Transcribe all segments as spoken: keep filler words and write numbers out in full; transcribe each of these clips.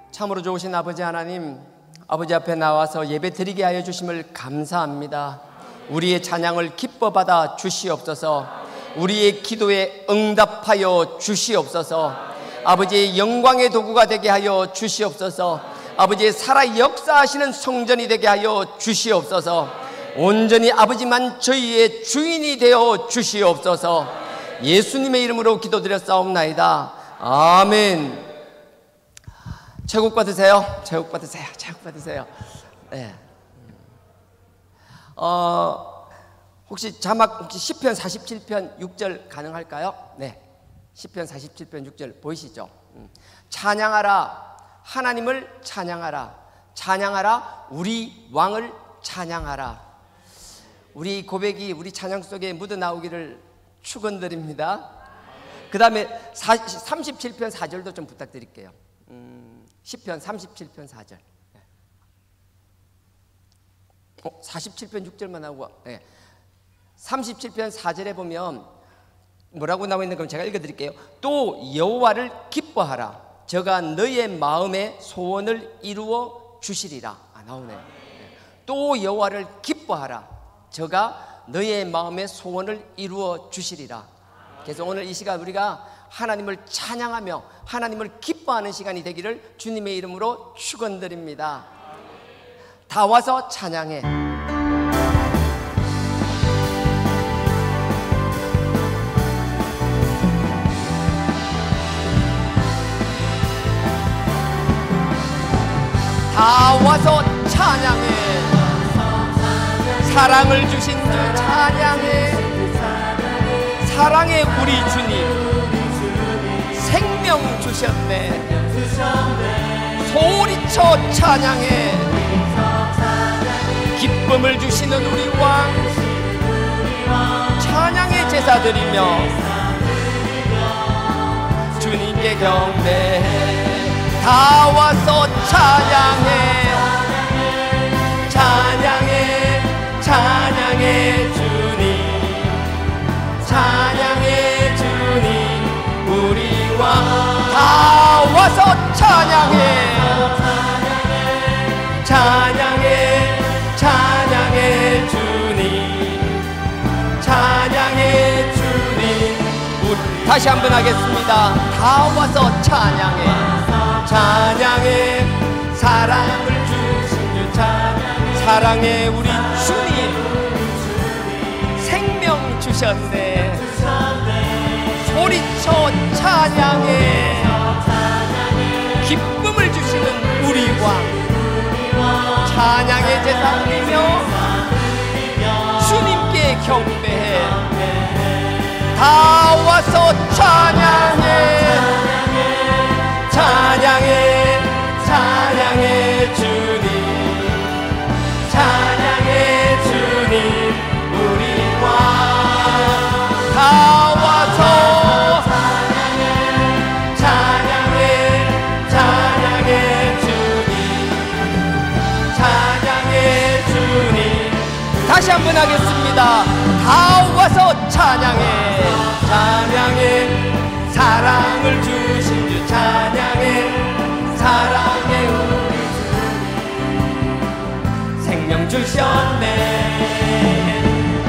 참으로 좋으신 아버지 하나님, 아버지 앞에 나와서 예배 드리게 하여 주심을 감사합니다. 우리의 찬양을 기뻐 받아 주시옵소서. 우리의 기도에 응답하여 주시옵소서. 아버지의 영광의 도구가 되게 하여 주시옵소서. 아버지의 살아 역사하시는 성전이 되게 하여 주시옵소서. 온전히 아버지만 저희의 주인이 되어 주시옵소서. 예수님의 이름으로 기도드렸사옵나이다. 아멘. 제국 받으세요. 제국 받으세요. 제국 받으세요. 네. 어, 혹시 자막 혹시 시편 사십칠 편 육 절 가능할까요? 네. 시편 사십칠 편 육 절 보이시죠? 찬양하라, 하나님을 찬양하라. 찬양하라, 우리 왕을 찬양하라. 우리 고백이 우리 찬양 속에 묻어 나오기를 축원드립니다. 그 다음에 삼십칠 편 사 절도 좀 부탁드릴게요. 음, 시편 삼십칠 편 사 절. 어, 사십칠 편 육 절만 하고, 네. 삼십칠 편 사 절에 보면 뭐라고 나와 있는 건 제가 읽어드릴게요. 또 여호와를 기뻐하라. 저가 너의 마음의 소원을 이루어 주시리라. 아, 나오네. 네. 또 여호와를 기뻐하라. 저가 너의 마음의 소원을 이루어 주시리라. 그래서 오늘 이 시간 우리가 하나님을 찬양하며 하나님을 기뻐하는 시간이 되기를 주님의 이름으로 축원드립니다. 다 와서 찬양해. 다 와서 찬양해. 사랑을 주신 주 찬양해. 사랑의 우리 주님 생명 주셨네. 소리쳐 찬양해. 기쁨을 주시는 우리 왕 찬양의 제사 드리며 주님께 경배해. 다 와서 찬양해. 찬양해. 찬양해 주님. 찬양해 주님 우리 왕. 다 와서 찬양해. 찬양해. 찬양해 주님. 찬양해 주님. 우리 다시 한번 하겠습니다. 다 와서 찬양해. 찬양해. 사랑을 주신 주 찬양해. 사랑해 우리 주님 생명 주셨네. 소리쳐 찬양해. 기쁨을 주시는 우리 왕 찬양의 제사 드리며 주님께 경배해. 다 와서 찬양해. 찬양해. 찬양해 주님. 찬양해 주님 우리 왕. 다 와서 찬양해. 찬양해. 찬양해 주님. 찬양해 주님. 다시 한번 하겠습니다. 다 와서 찬양해. 찬양해. 사랑을 주신 주 찬양해. 사랑해 우리 주님 생명 주셨네.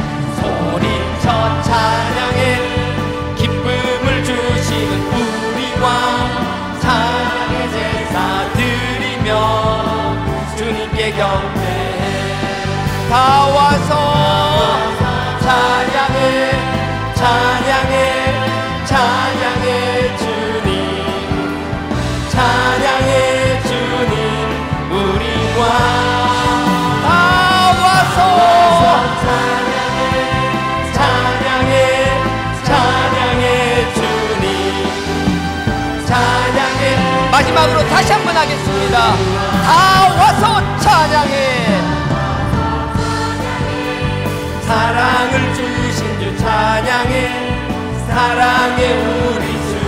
소리쳐 찬양해. 기쁨을 주시는 우리 왕 찬양의 제사 드리며 주님께 경배해. 다 와서 찬양해. 찬양해. 찬양해 주님. 찬양해 주님 우리 왕. 다 와서 찬양해. 찬양해. 찬양해 주님. 찬양해. 마지막으로 다시 한번 하겠습니다. 다 와서 찬양해. 사랑을 주신 주 찬양해. 사랑해 우리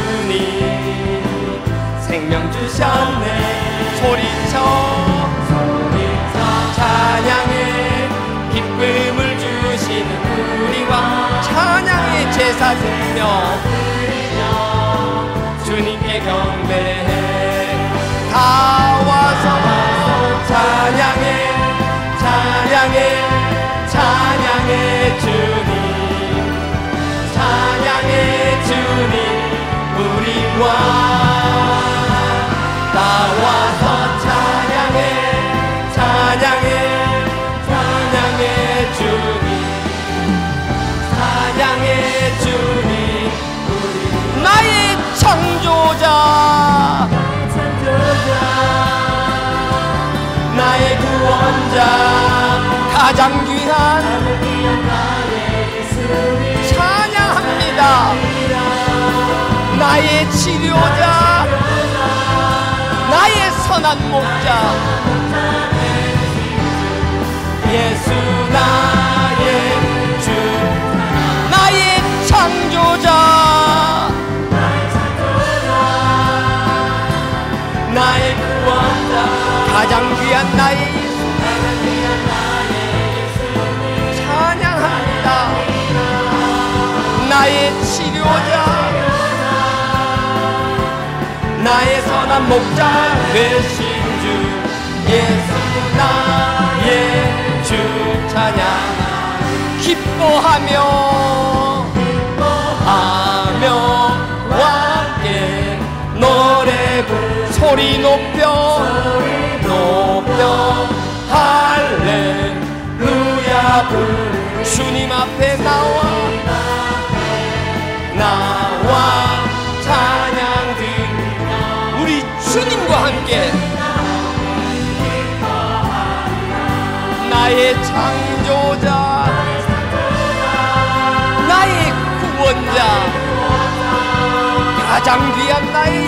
주님 생명 주셨네. 소리쳐. 소리쳐 찬양해. 기쁨을 주시는 우리 왕 찬양의 제사 드리며 주님께 경배해. 다 나의 치료자, 나의 선한 목자, 예수 나의 주, 나의 창조자, 나의 구원자, 가장 귀한 나의 예수 찬양합니다. 나의 치료자, 나의 선한 목자 되신 주, 예수 나의 주 찬양. 기뻐하며 기뻐하며 함께 노래 부르 소리 높여 소리 높여 할렐루야 부르 주님 앞에 나와 나와 찬양 드리며 우리 주님과 함께 나의 창조자, 나의 구원자, 가장 귀한 나의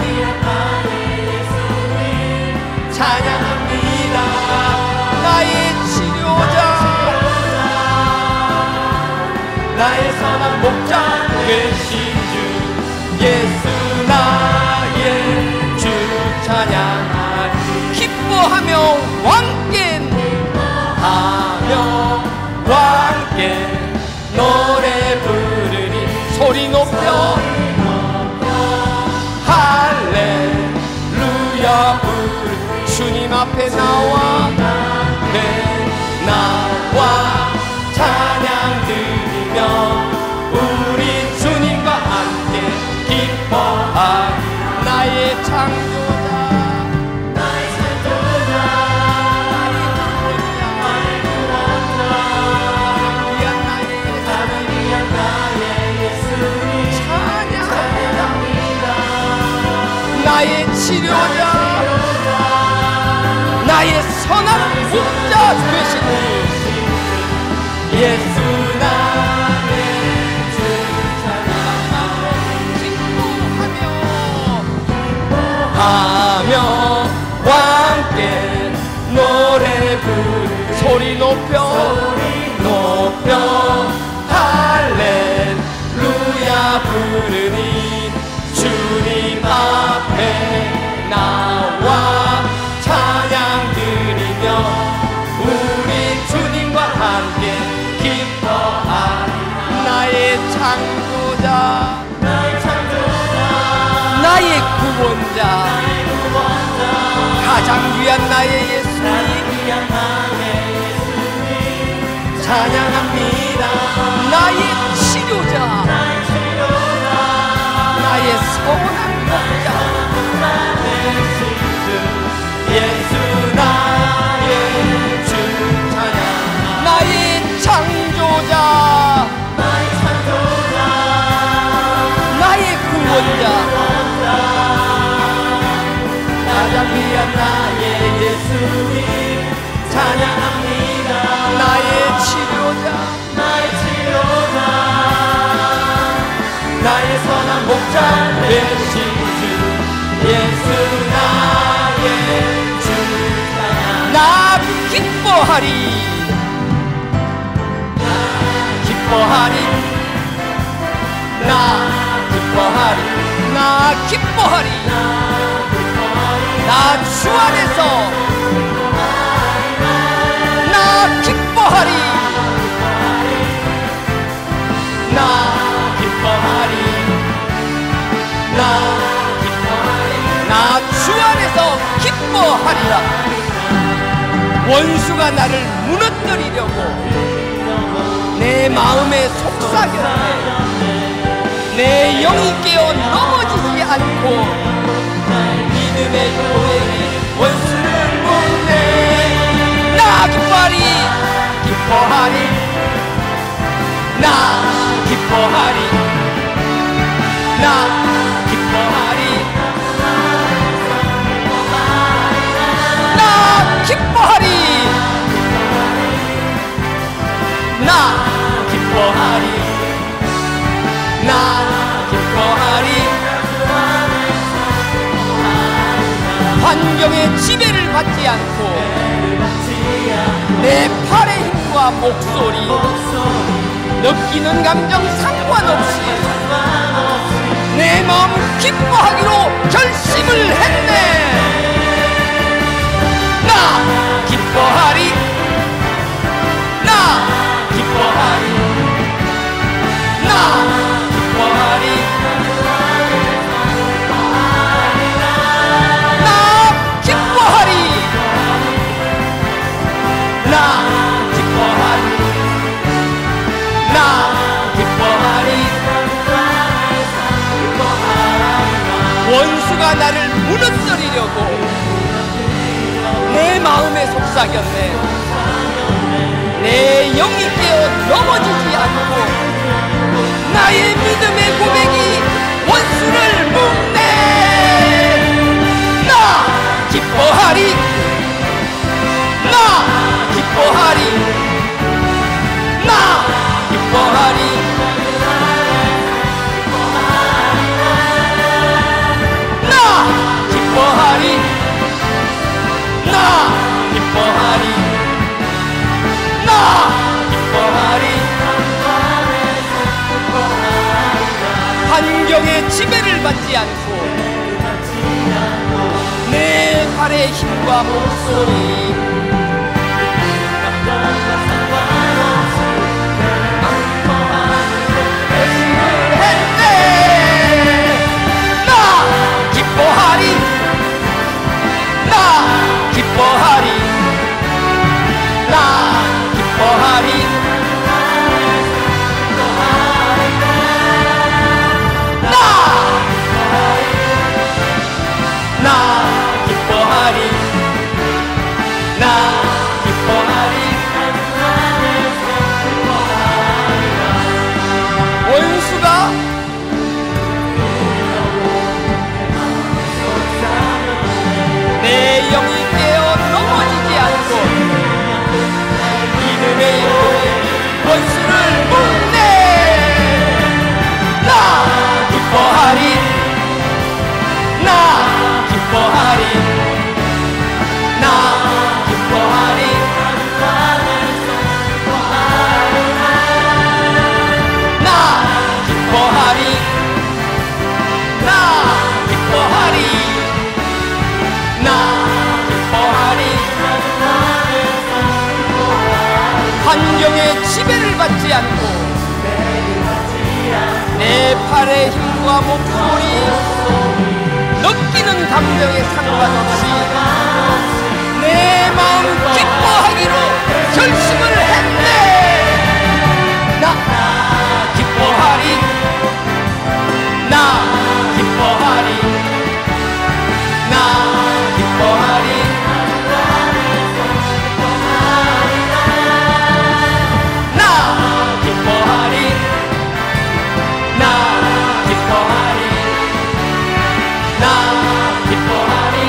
예수님 찬양합니다. 나의 치료자, 나의 선한 목자 되신 주, 예수 나의 주 찬양하리. 기뻐하며 왕께 하며 함께 노래 부르리 소리 높여 할렐루야 부르 주님 앞에 나와 네 나와 찬양 드리며 우리 주님과 함께 기뻐하리. 나의 창조자, 나의 창조자, 나의 구원자, 귀한 나의 귀한 나의 예수님 찬양합니다. 나의 치료자, 나의 선한 목자 되신 예수 나의 주 찬양하며 기뻐하며 하며 함께 노래 부르 소리 높여 소리 높여 할렐루야 부르니 주님 앞에 나와 찬양 드리며 우리 주님과 함께 기뻐하리. 나의 창조자, 나의 창조자, 나의 구원자, 나의 구원자, 가장 귀한 나의 예수님, 귀한 나의 예수님 찬양합니다. 나의 치료자, 나의 치료자, 나의 선한 목자 되신 주, 예수 나의 주 찬양. 나의 창조자, 나의 창조자, 나의 구원자, 가장 귀한 나의 예수님 찬양합니다. 나의 치료자, 나의 치료자, 나의 선한 목자 되신 주, 예수 나의 주 찬양. 나 기뻐하리, 기뻐하리, 나 기뻐하리, 나 기뻐하리, 나 주 안에서 나 기뻐하리, 나 기뻐하리, 나 기뻐하리, 나 주 안에서 기뻐하리라. 원수가 나를 무너뜨리려고 내 마음에 속삭였네. 내 영이 깨어 넘어지지 않고 믿음의 고백이 원수를 못내. 나 기뻐하리, 기뻐하리, 나 기뻐하리, 나 기뻐하리, 나 기뻐하리, 나 기뻐하리, 나 기뻐하리, 환경의 지배를 받지 않고 내 팔의 힘과 목소리, 느끼는 감정 상관없이 내 마음 기뻐하기로 결심을 했네. 나 기뻐하리, 나 기뻐하리, 나 기뻐하리, 나 기뻐하리, 나 기뻐하리, 나 기뻐하리. 원수가 나를 무너뜨리려고 내 마음에 속삭였네. 내 영이 깨어 넘어지지 않고 나의 믿음의 고백이 원수를 묶네. 나 기뻐하리, 나 기뻐하리, 나 기뻐하리, 나 기뻐하리, 나 기뻐하리, 나 기뻐하리. 환경의 지배를 받지 않고 내 발의 힘과 목소리, 기뻐하리, 나 기뻐하리, 나 기뻐하리, 나 기뻐하리, 나 기뻐하리. 원수가 내 영이 깨어 넘어지지 않고 믿음의 힘으로 원수를 묶네. 나 기뻐하리, 나 기뻐하리, 나 기뻐하리, 나 기뻐하리, 나 기뻐하리, 나 기뻐하리. 환경의 지배를 받지 않고 내 팔의 힘과 목소리, 느끼는 감정에 상관없이 내 마음 기뻐하기로 결심을 했네. 나 기뻐하리, 나 기뻐하리, 나 기뻐하리, 나 기뻐하리, 나 기뻐하리, 나 기뻐하리,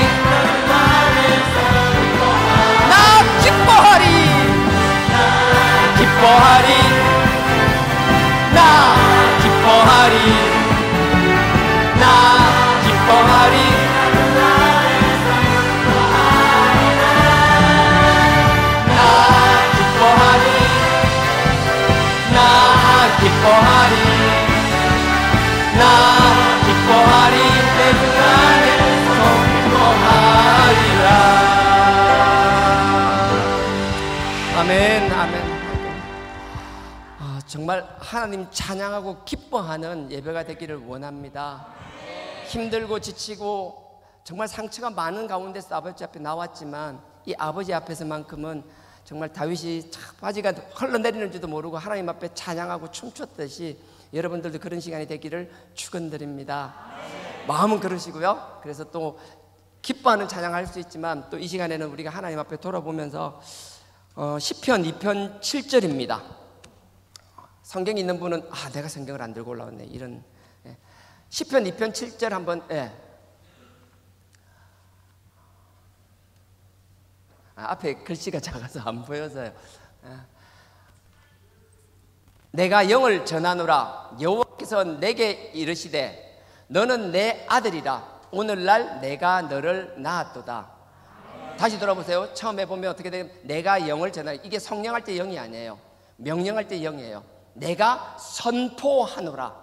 나 기뻐하리, 기뻐하리, 나 기뻐하리, 나 기뻐하리, 나 기뻐하리, 나 기뻐하리, 나 기뻐하리, 내 주 안에서 기뻐하리라. 아멘, 아멘. 아, 정말 하나님 찬양하고 기뻐하는 예배가 되기를 원합니다. 힘들고 지치고 정말 상처가 많은 가운데서 아버지 앞에 나왔지만 이 아버지 앞에서만큼은 정말 다윗이 바지가 흘러내리는지도 모르고 하나님 앞에 찬양하고 춤췄듯이 여러분들도 그런 시간이 되기를 축원드립니다. 마음은 그러시고요. 그래서 또 기뻐하는 찬양할 수 있지만 또 이 시간에는 우리가 하나님 앞에 돌아보면서 어, 시편 이 편 칠 절입니다. 성경이 있는 분은 아 내가 성경을 안 들고 올라왔네 이런. 예. 시편 이 편 칠 절 한번. 예. 아, 앞에 글씨가 작아서 안 보여서요. 예. 내가 영을 전하노라. 여호와께서 내게 이르시되 너는 내 아들이라. 오늘날 내가 너를 낳았도다. 다시 돌아보세요. 처음에 보면 어떻게 돼요? 내가 영을 전하리. 이게 성령할 때 영이 아니에요. 명령할 때 영이에요. 내가 선포하노라.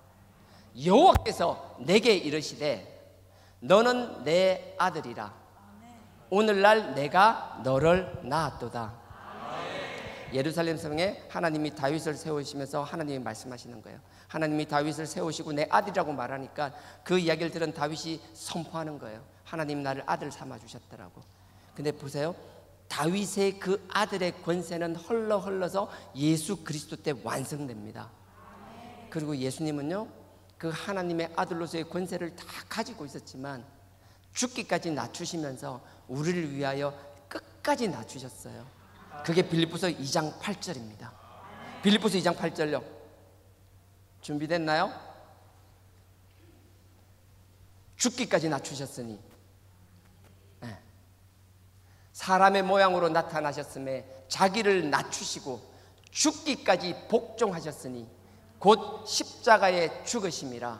여호와께서 내게 이르시되 너는 내 아들이라. 오늘날 내가 너를 낳았도다. 예루살렘 성에 하나님이 다윗을 세우시면서 하나님이 말씀하시는 거예요. 하나님이 다윗을 세우시고 내 아들이라고 말하니까 그 이야기를 들은 다윗이 선포하는 거예요. 하나님 나를 아들 삼아 주셨더라고. 근데 보세요. 다윗의 그 아들의 권세는 흘러 흘러서 예수 그리스도 때 완성됩니다. 그리고 예수님은요, 그 하나님의 아들로서의 권세를 다 가지고 있었지만 죽기까지 낮추시면서 우리를 위하여 끝까지 낮추셨어요. 그게 빌립보서 이 장 팔 절입니다. 빌립보서 이 장 팔 절요. 준비됐나요? 죽기까지 낮추셨으니 네. 사람의 모양으로 나타나셨음에 자기를 낮추시고 죽기까지 복종하셨으니 곧 십자가에 죽으심이라.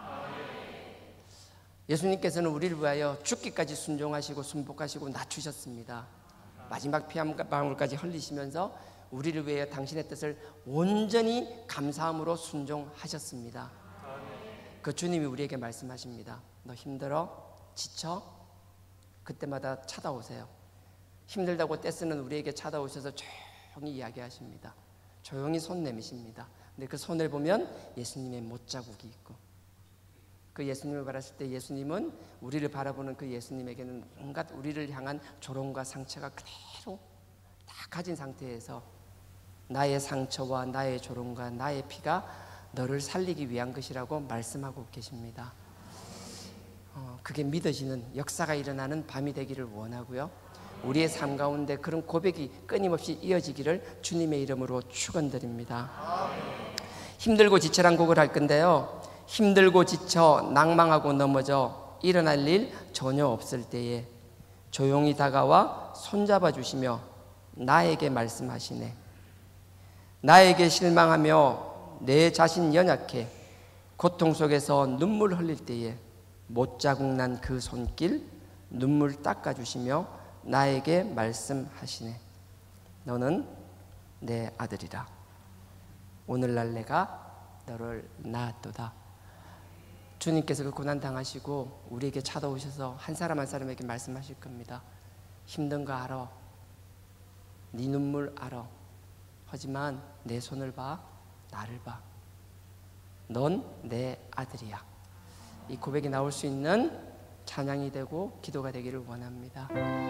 예수님께서는 우리를 위하여 죽기까지 순종하시고 순복하시고 낮추셨습니다. 마지막 피 한 방울까지 흘리시면서 우리를 위하여 당신의 뜻을 온전히 감사함으로 순종하셨습니다. 그 주님이 우리에게 말씀하십니다. 너 힘들어? 지쳐? 그때마다 찾아오세요. 힘들다고 떼쓰는 우리에게 찾아오셔서 조용히 이야기하십니다. 조용히 손 내미십니다. 근데 그 손을 보면 예수님의 못자국이 있고, 그 예수님을 바랐을 때 예수님은 우리를 바라보는 그 예수님에게는 온갖 우리를 향한 조롱과 상처가 그대로 다 가진 상태에서 나의 상처와 나의 조롱과 나의 피가 너를 살리기 위한 것이라고 말씀하고 계십니다. 어, 그게 믿어지는 역사가 일어나는 밤이 되기를 원하고요. 우리의 삶 가운데 그런 고백이 끊임없이 이어지기를 주님의 이름으로 축원드립니다. 힘들고 지쳐란 곡을 할 건데요. 힘들고 지쳐 낭망하고 넘어져 일어날 일 전혀 없을 때에 조용히 다가와 손잡아 주시며 나에게 말씀하시네. 나에게 실망하며 내 자신 연약해 고통 속에서 눈물 흘릴 때에 못자국 난 그 손길 눈물 닦아주시며 나에게 말씀하시네. 너는 내 아들이라. 오늘날 내가 너를 낳았도다. 주님께서 그 고난 당하시고 우리에게 찾아오셔서 한 사람 한 사람에게 말씀하실 겁니다. 힘든 거 알아. 네 눈물 알아. 하지만 내 손을 봐. 나를 봐. 넌 내 아들이야. 이 고백이 나올 수 있는 찬양이 되고 기도가 되기를 원합니다.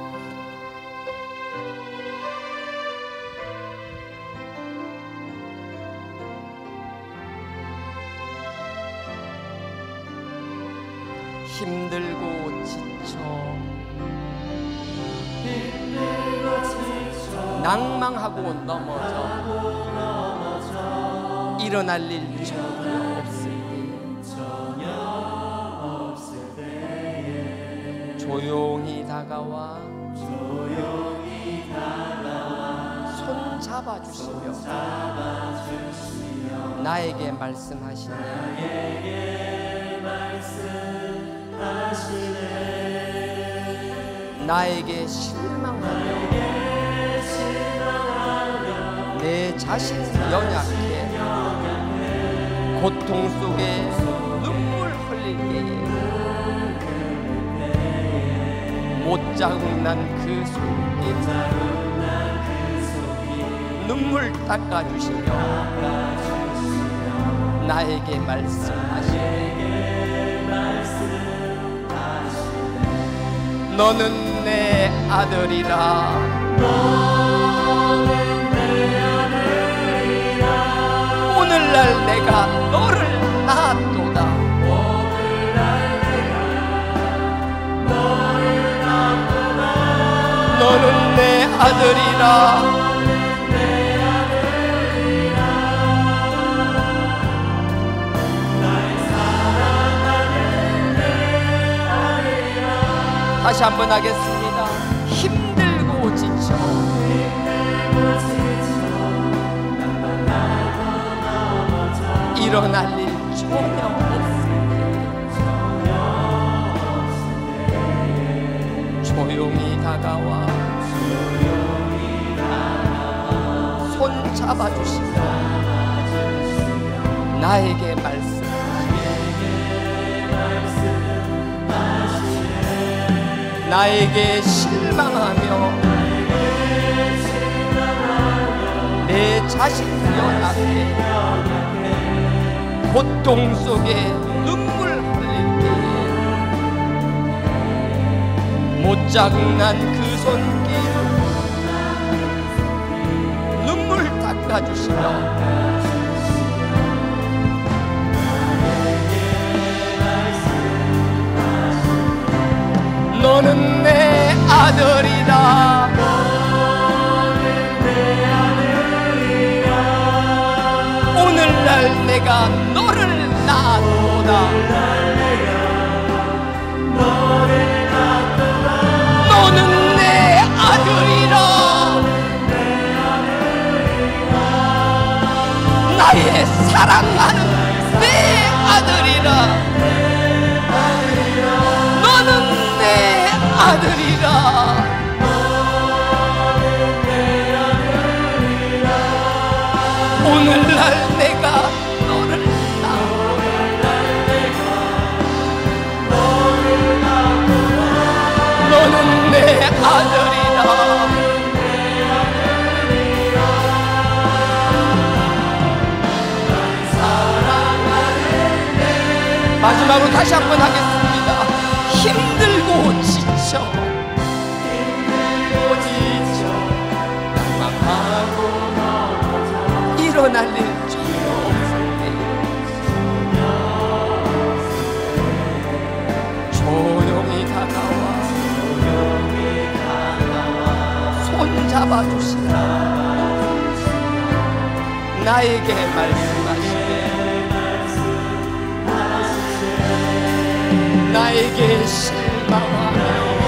힘들고 지쳐, 힘들고 지쳐 낭망하고 넘어져, 넘어져 일어날 일 전혀 없을 때 조용히 다가와, 조용히 다가와 손 잡아주시며, 잡아주시며 나에게 말씀하시네. 나에게 말씀하시네. 나에게 실망하며, 나에게 실망하며 내 자신 연약해, 연약해 고통 속에 눈물 흘릴 때에 못자국 난 그 손길 눈물 닦아주시며 나에게 말씀하시네. 너는 내 아들이라. 너는 내 아들이라. 오늘날 내가 너를 낳았도다. 너는 내 아들이라. 다시 한번 하겠습니다. 힘들고 지쳐, 힘들고 지쳐 일어날 일 전혀 없을 때 조용히 다가와 손 잡아주시며 나에게 말씀하시네. 나에게 실망하며 내 자신 연약해 고통 속에 눈물 흘릴 때에 못장난 그 손길 눈물 닦아주시며 너는 내 아들이다. 오늘날 내가 너를 낳았도다. 너는 내 아들이라. 나의 사랑하는 내 아들이라. 너는 내 아들이라. 오늘날 내가 너를 낳았도다. 너는 내 아들이라. 마지막으로 다시 한번 하겠습니다. 힘들고 지쳐 힘들고 지쳐 낭망하고 일어날 일 전혀 없을 때 조용히 다가와 손 잡아주시라. 나에게 말씀하시네. 나에게 실망하며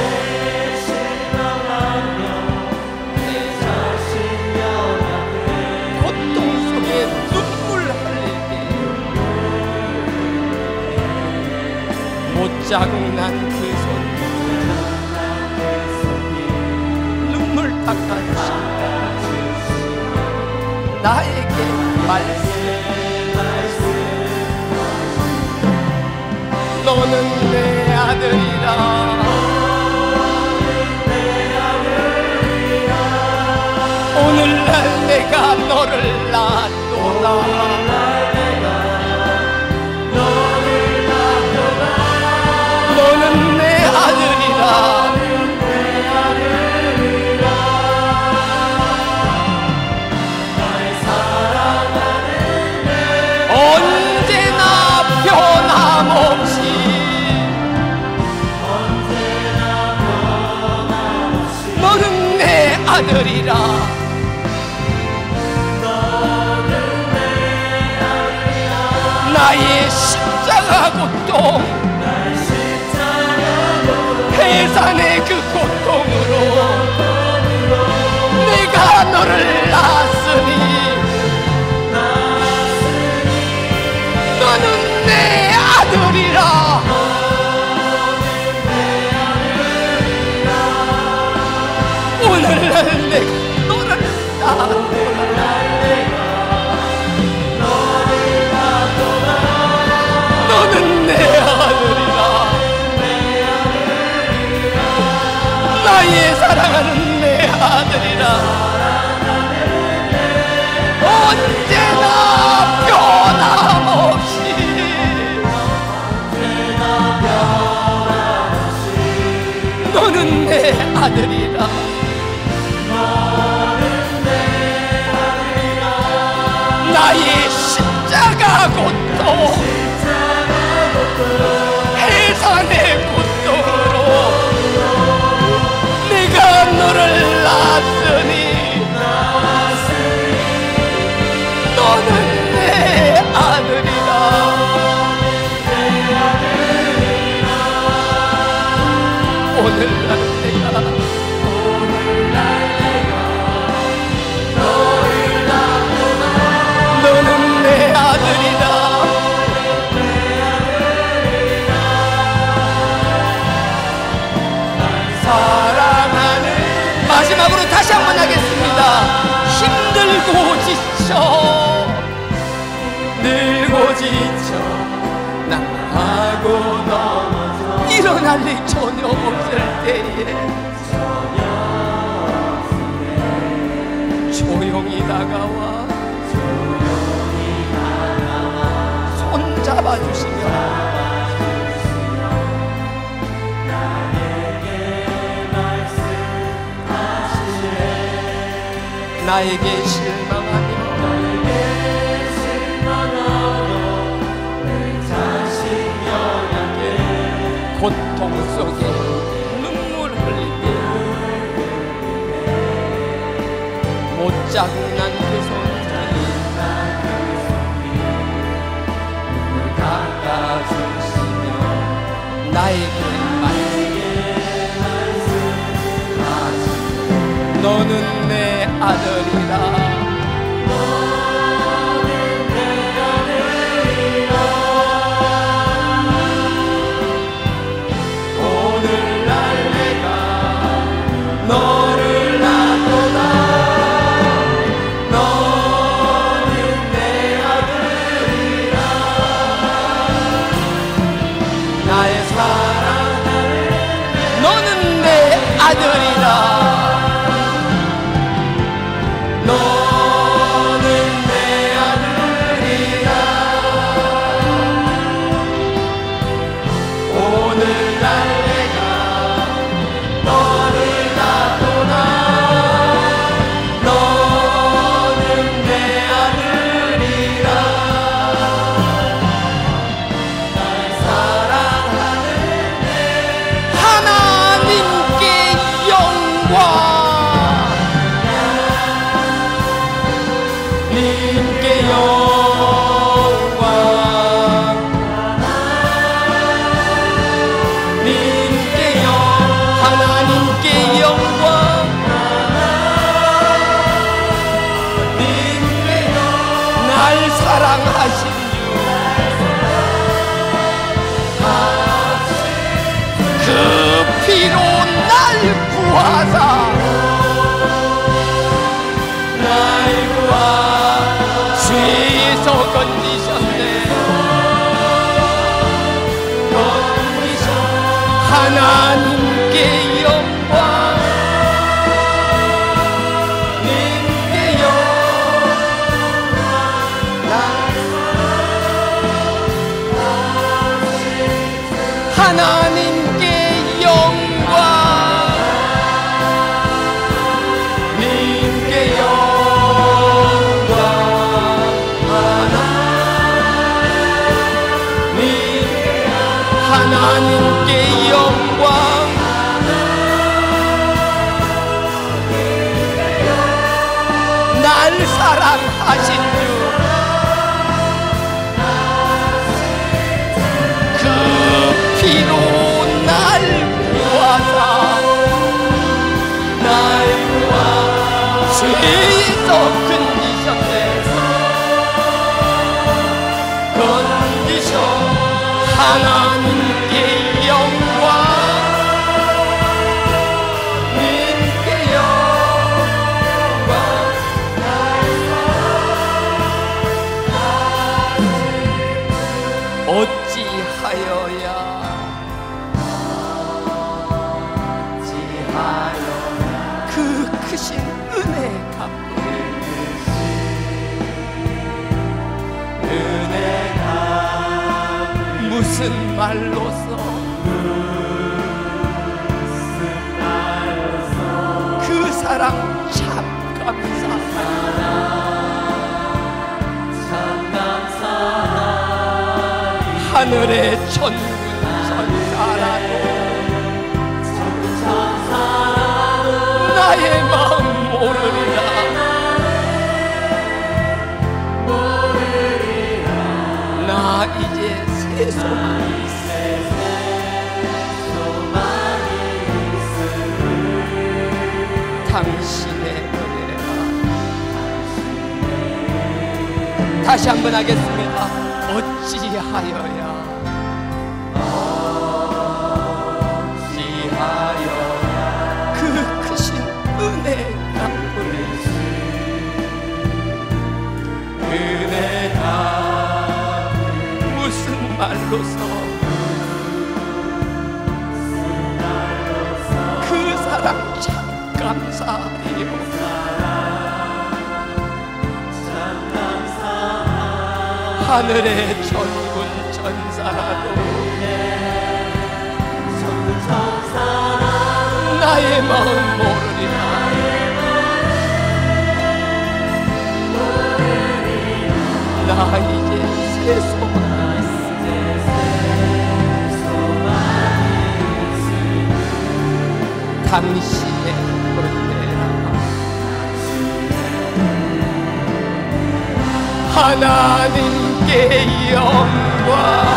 내 자신 연약해 고통 속에 눈물 흘릴 때 못장난 그 손 눈물 닦아주시고 나에게 말씀 너는 내 아들이라. 오늘날 내가 너를 낳았도다. 너는 내 아들이라. 언제나 변함없이 너는 내 아들이라. 나의 십자가 고통 해산의 그 고통으로 내가 너를 낳았으니 너는 내 아들이라. 오늘날 내가 너를 낳았도다. 너는 내 아들이라. 나의 사랑하는 내 아들이라. 언제나 변함없이 너는 내 아들이라. 나의 십자가 고통 해산의 고통으로 내가 너를 낳았으니 너는 내 아들이라. 오늘날 내가 너는 내 아들이라. 사랑하는 늘고 지쳐 늘고 지쳐 나가고 넘어져 일어날 일 전혀 없을 때에 조용히 다가와 손 잡아주시며 나에게 실망하며 고통 속에 눈물 흘리며 못 자국난 그 손들이 눈을 닦아주시며 나에게 말씀하시며 너는 내 아들이라 하나님께 영광 님께 영광 하나님께 영광 님께 영광 하나님께 영광 날 사랑하신 주 그 피로 날 구하사 날 구하 죄에서 건지셨네 건지셔 하나님께 영광 님께 영광 어찌하여야 어찌하여야 그 크신 은혜 갚으리 은혜가 무슨 말로써 그 사랑 참 감사하다 하늘의 천군 천사라도 나의 마음 모르리라 나 이제 새 소망이 있어 당신의 은혜가 다시 한번 하겠습니다. 어찌하여야 어찌하여야 그 크신 은혜 갚으리 날로서 그 사랑 참 감사해요. 하늘의 천군 천사라도 나의 마음 모르리라. 나 이제 새 소망이 있으니 당신의 은혜라. 하나님께 영광,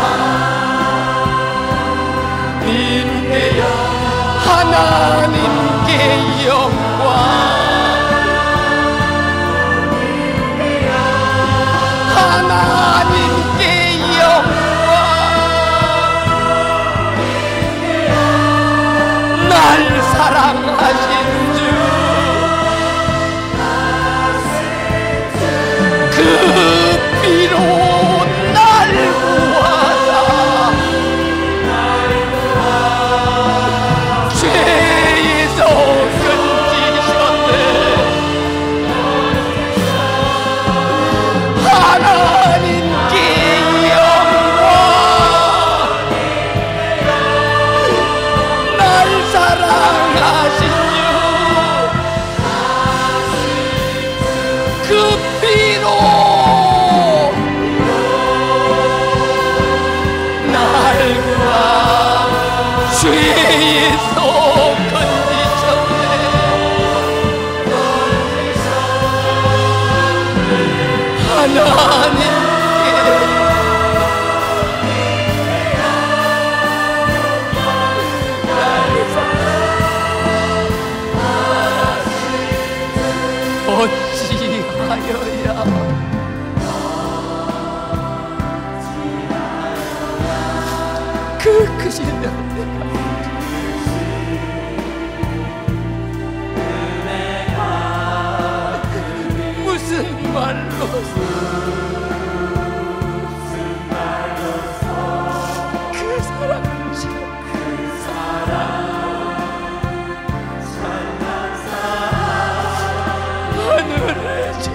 님께 하나님께 영광, 하나님께 영광. 날 사랑하신 주 그 피로 날 구하사 죄에서 건지셨네. 하나님께 영광. 날 사랑하신 주 그 피로 날 구하 죄에서 건지셨네. 하나님께 어찌하여야 그 크신 은혜가 무슨 말로서 그 사랑 참 그 사랑 하늘의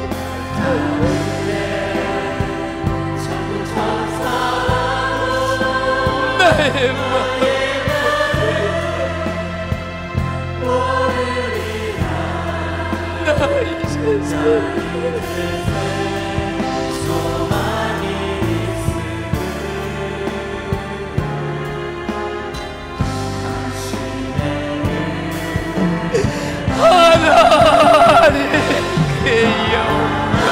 나의 마음 나의 세상 하나님께 영광,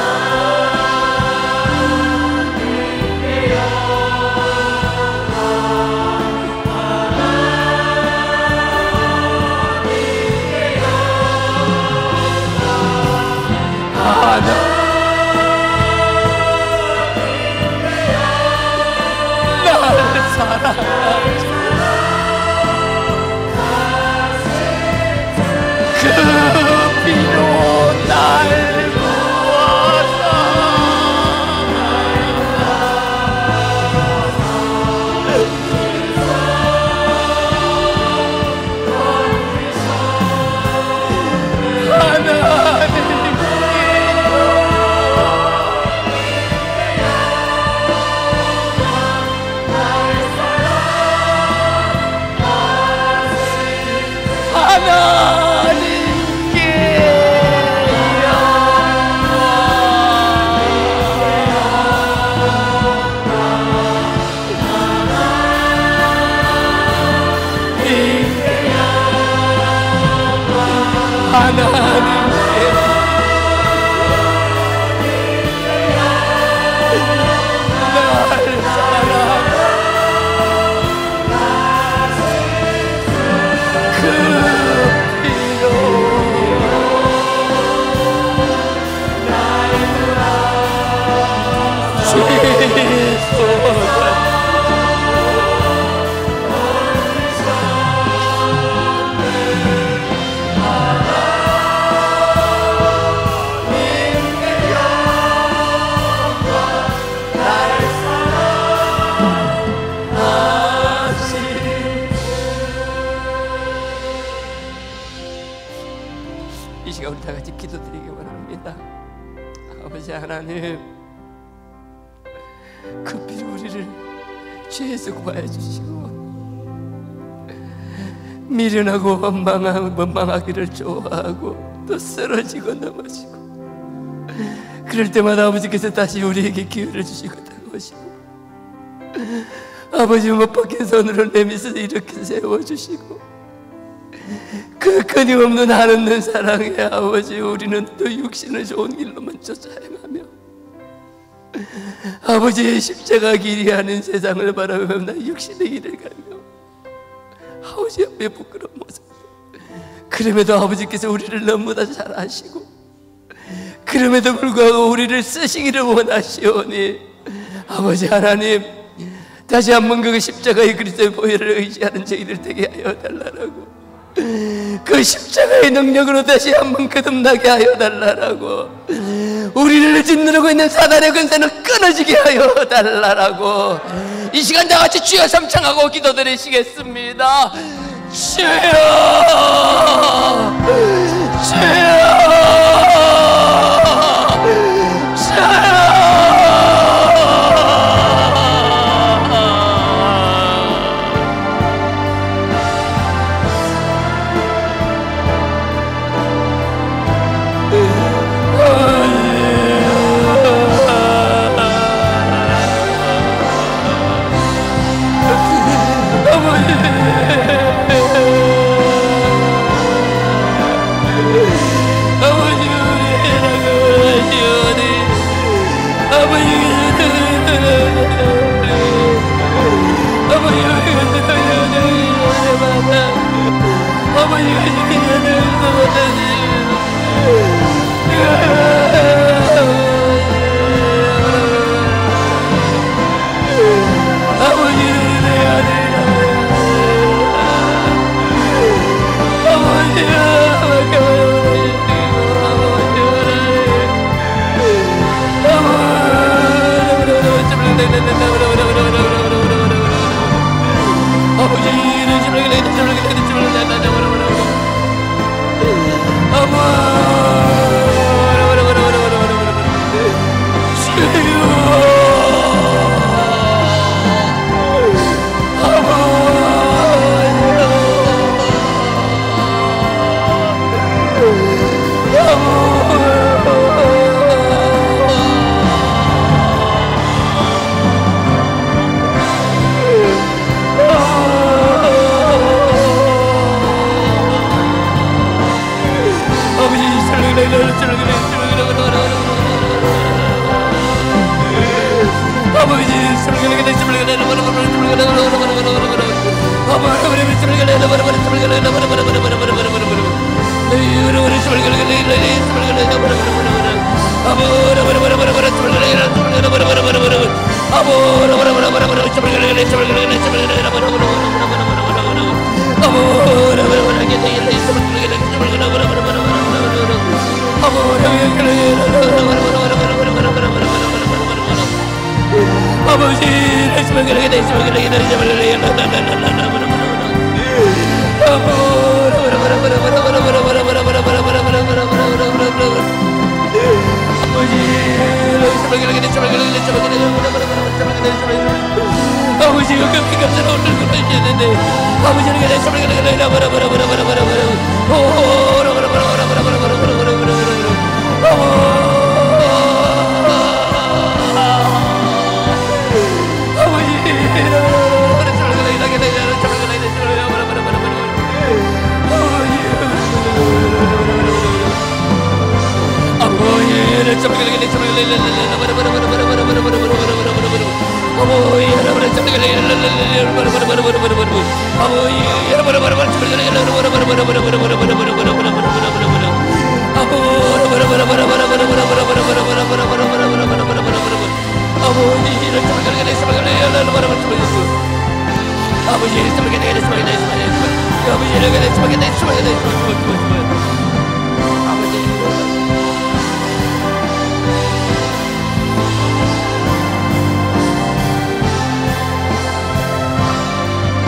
하나 날 사랑하지 그 피로 날 구하사 이 시간 우리 다 같이 기도드리기 원합니다. 아버지 하나님, 급히 우리를 죄에서 구하여 주시고 미련하고 원망하, 원망하기를 좋아하고 또 쓰러지고 넘어지고 그럴 때마다 아버지께서 다시 우리에게 기회를 주시고 다가오시고 아버지 못 박힌 손으로 내 밑에서 이렇게 세워주시고 그 끊임없는 한없는 사랑에 아버지 우리는 또 육신을 좋은 길로만 쫓아 행하며 아버지의 십자가 길이 하는 세상을 바라보며 나 육신의 길을 가며 아버지 앞에 부끄러운 모습, 그럼에도 아버지께서 우리를 너무나 잘 아시고 그럼에도 불구하고 우리를 쓰시기를 원하시오니 아버지 하나님, 다시 한번 그 십자가의 그리스도의 보혈을 의지하는 저희들 되게 하여 달라라고, 그 십자가의 능력으로 다시 한번 거듭나게 하여 달라라고, 우리를 짓누르고 있는 사단의 권세는 끊어지게 하여 달라라고 이 시간 다 같이 주여 삼창하고 기도드리시겠습니다. 주여, 주여, 주여.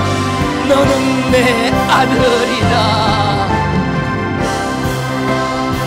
너는 내 아들이다.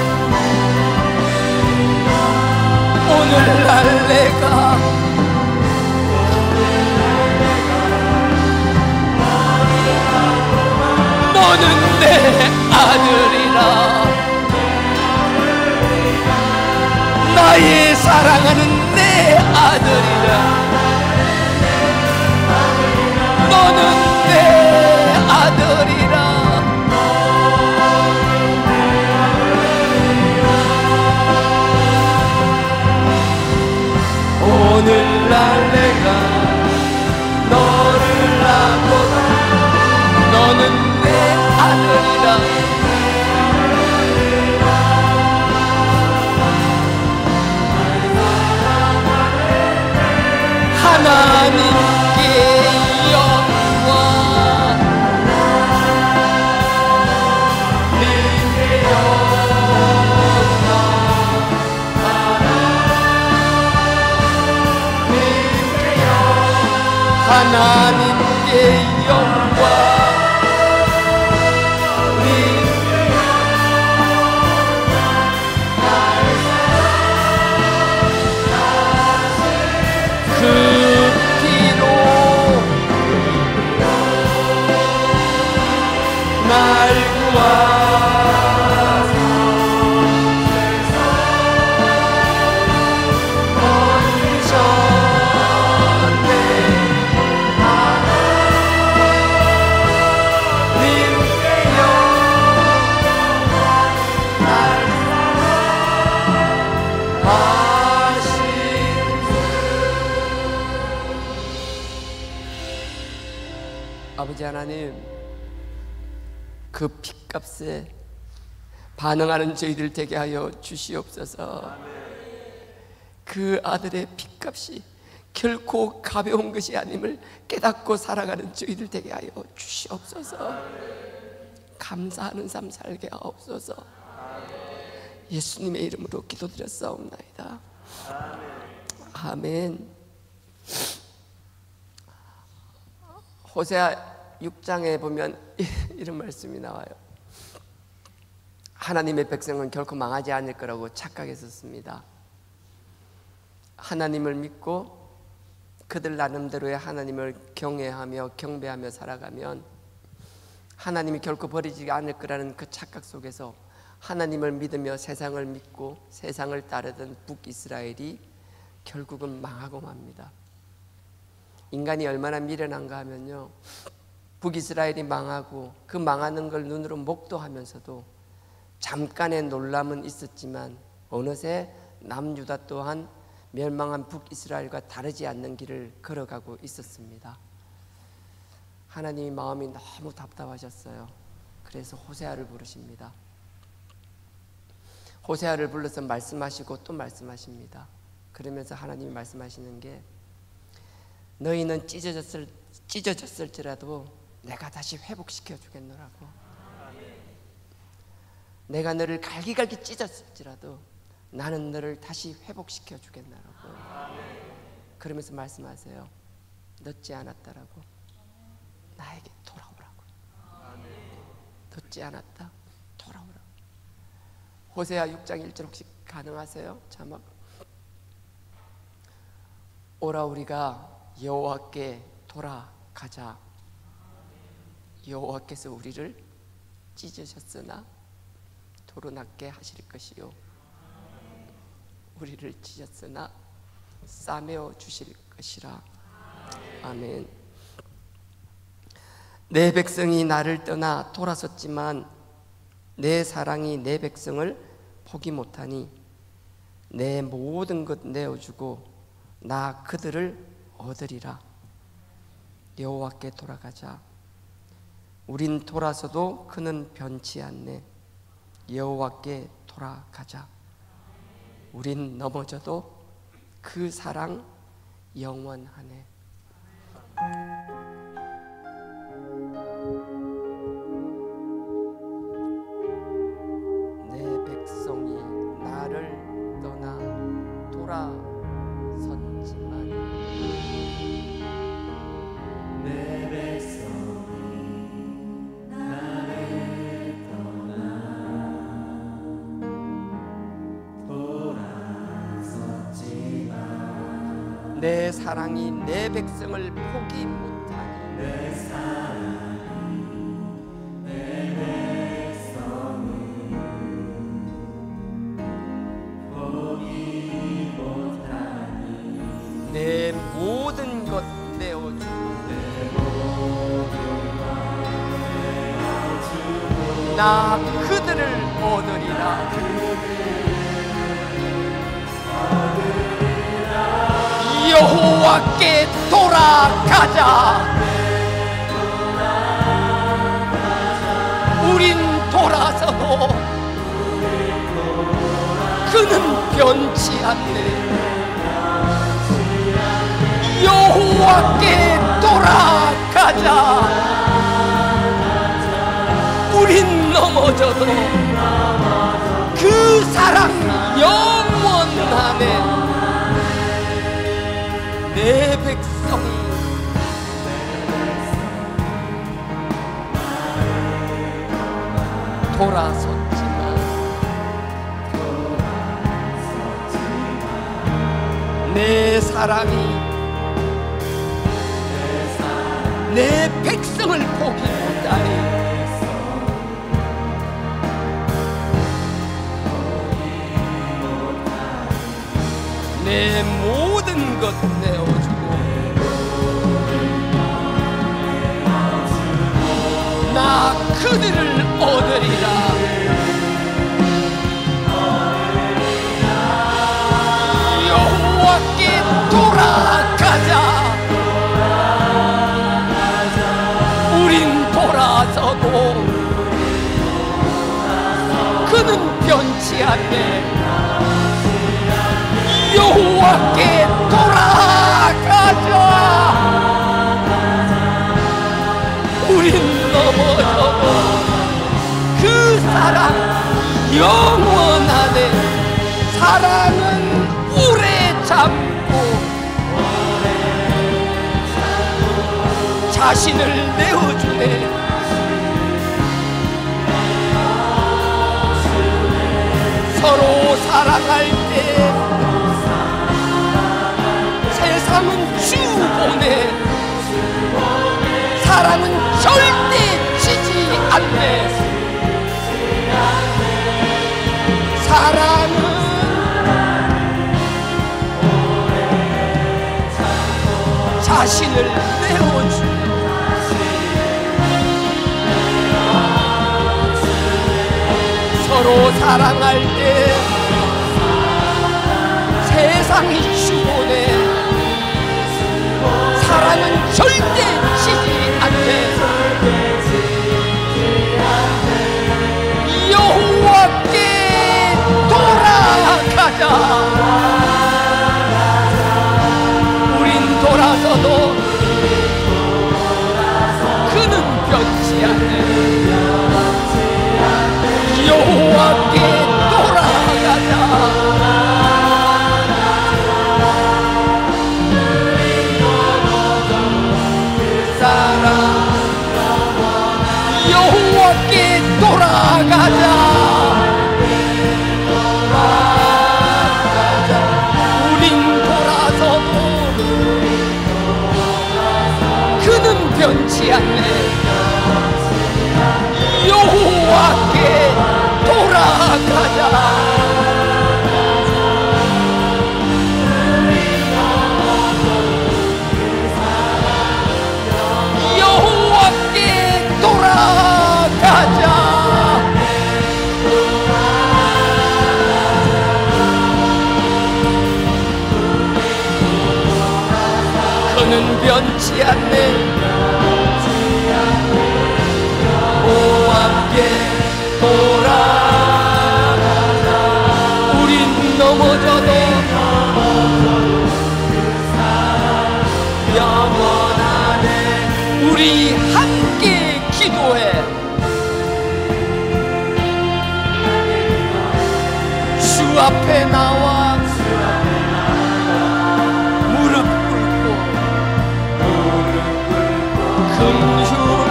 하나님께 영광. 아버지 하나님, 그 핏값에 반응하는 저희들 되게 하여 주시옵소서. 그 아들의 핏값이 결코 가벼운 것이 아님을 깨닫고 살아가는 저희들 되게 하여 주시옵소서. 감사하는 삶 살게 하옵소서. 예수님의 이름으로 기도드렸사옵나이다. 아멘. 호세아 육 장에 보면 이런 말씀이 나와요. 하나님의 백성은 결코 망하지 않을 거라고 착각했었습니다. 하나님을 믿고 그들 나름대로의 하나님을 경외하며 경배하며 살아가면 하나님이 결코 버리지 않을 거라는 그 착각 속에서 하나님을 믿으며 세상을 믿고 세상을 따르던 북이스라엘이 결국은 망하고 맙니다. 인간이 얼마나 미련한가 하면요, 북이스라엘이 망하고 그 망하는 걸 눈으로 목도하면서도 잠깐의 놀람은 있었지만 어느새 남유다 또한 멸망한 북이스라엘과 다르지 않는 길을 걸어가고 있었습니다. 하나님이 마음이 너무 답답하셨어요. 그래서 호세아를 부르십니다. 호세아를 불러서 말씀하시고 또 말씀하십니다. 그러면서 하나님이 말씀하시는 게, 너희는 찢어졌을, 찢어졌을지라도 내가 다시 회복시켜 주겠노라고. 내가 너를 갈기갈기 찢었을지라도 나는 너를 다시 회복시켜 주겠노라고. 그러면서 말씀하세요. 늦지 않았다라고. 나에게 돌아오라고. 늦지 않았다, 돌아오라고. 호세아 육 장 일 절 혹시 가능하세요? 자막. 오라 우리가 여호와께 돌아가자. 여호와께서 우리를 찢으셨으나 도로낫게 하실 것이요, 우리를 찢었으나 싸매어 주실 것이라. 아멘. 내 백성이 나를 떠나 돌아섰지만 내 사랑이 내 백성을 포기 못하니 내 모든 것 내어주고 나 그들을 얻으리라. 여호와께 돌아가자. 우린 돌아서도 그는 변치 않네. 여호와께 돌아가자. 우린 넘어져도 그 사랑 영원하네. 내 백성이 나를 떠나 돌아섰지만 내 백성이 나를 떠나 돌아섰지만 내 사랑이 내 백성을 포기 못하니 내 사랑이 내 백성을 포기 못하니 내 모든 것 내어주고 나 그들을 얻으리라. 여호와께 돌아가자. 우린 돌아서도 그는 변치 않네. 여호와께 돌아가자. 우린 넘어져도 그 사랑 영원하네. 내 백성이 돌아섰지만 내 사랑이 내 백성을 포기 못하리. 내 모든 것 내어주고 나 그들을 얻으리라. 여호와께 돌아가자. 우린 돌아서도 그는 변치 않네. 여호와께 돌아가자. 우린 넘어져도 그 사랑 영원하네. 사랑은 오래 참고 자신을 내어주네. 서로 사랑할 때 세상은 주보내. 사랑은 절대 지지 않네. 사랑은 자신을 내어주네. 서로 사랑할 때 세상이 주보내. 사랑은 절대 지지 않네. 여호와께 돌아가자. 우린 돌아서도 그는 변치 않네. 여호와께 돌아가자. 여호와께 돌아가자. 우린 돌아서도 그는 변치 않네. 여호와께 돌아가자. 그는 변치 않네. 여호와께 돌아가자. 우린 넘어져도 영원하네. 우리 함께 기도해. 주 앞에 나와 무릎 꿇고 긍휼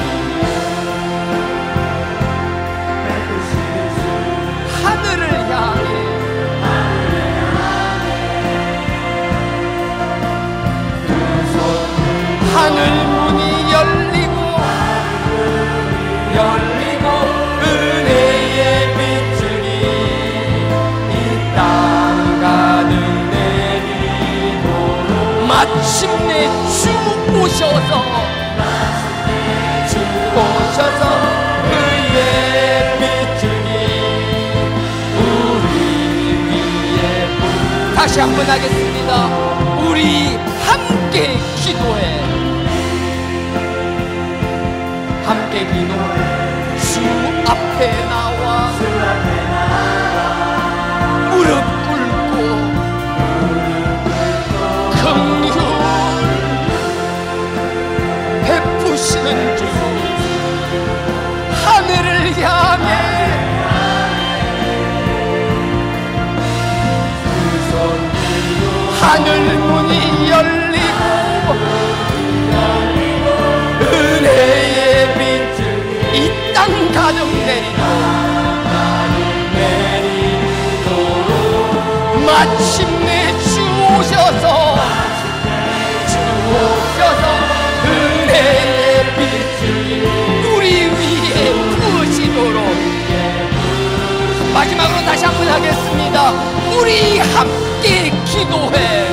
하늘을 향해 하늘 문이 열리고 열리고 은혜의 빛들이 이 땅 가득 내리도록 마침내 주 오셔서 주 오셔서 그의 빛들이 우리 위에 다시 한번 하겠습니다. 우리 함께 기도해. 함께 기도해. 주 앞에 나와 무릎 꿇고 긍휼 베푸시는 주 하늘을 향해 하늘 문이 열리고 은혜의 빛 이 땅 가득 내리고 마침내 주오셔서 주오셔서 은혜의 빛을 우리 위에 부으시도록. 마지막으로 다시 한번 하겠습니다. 우리 함께 기도해,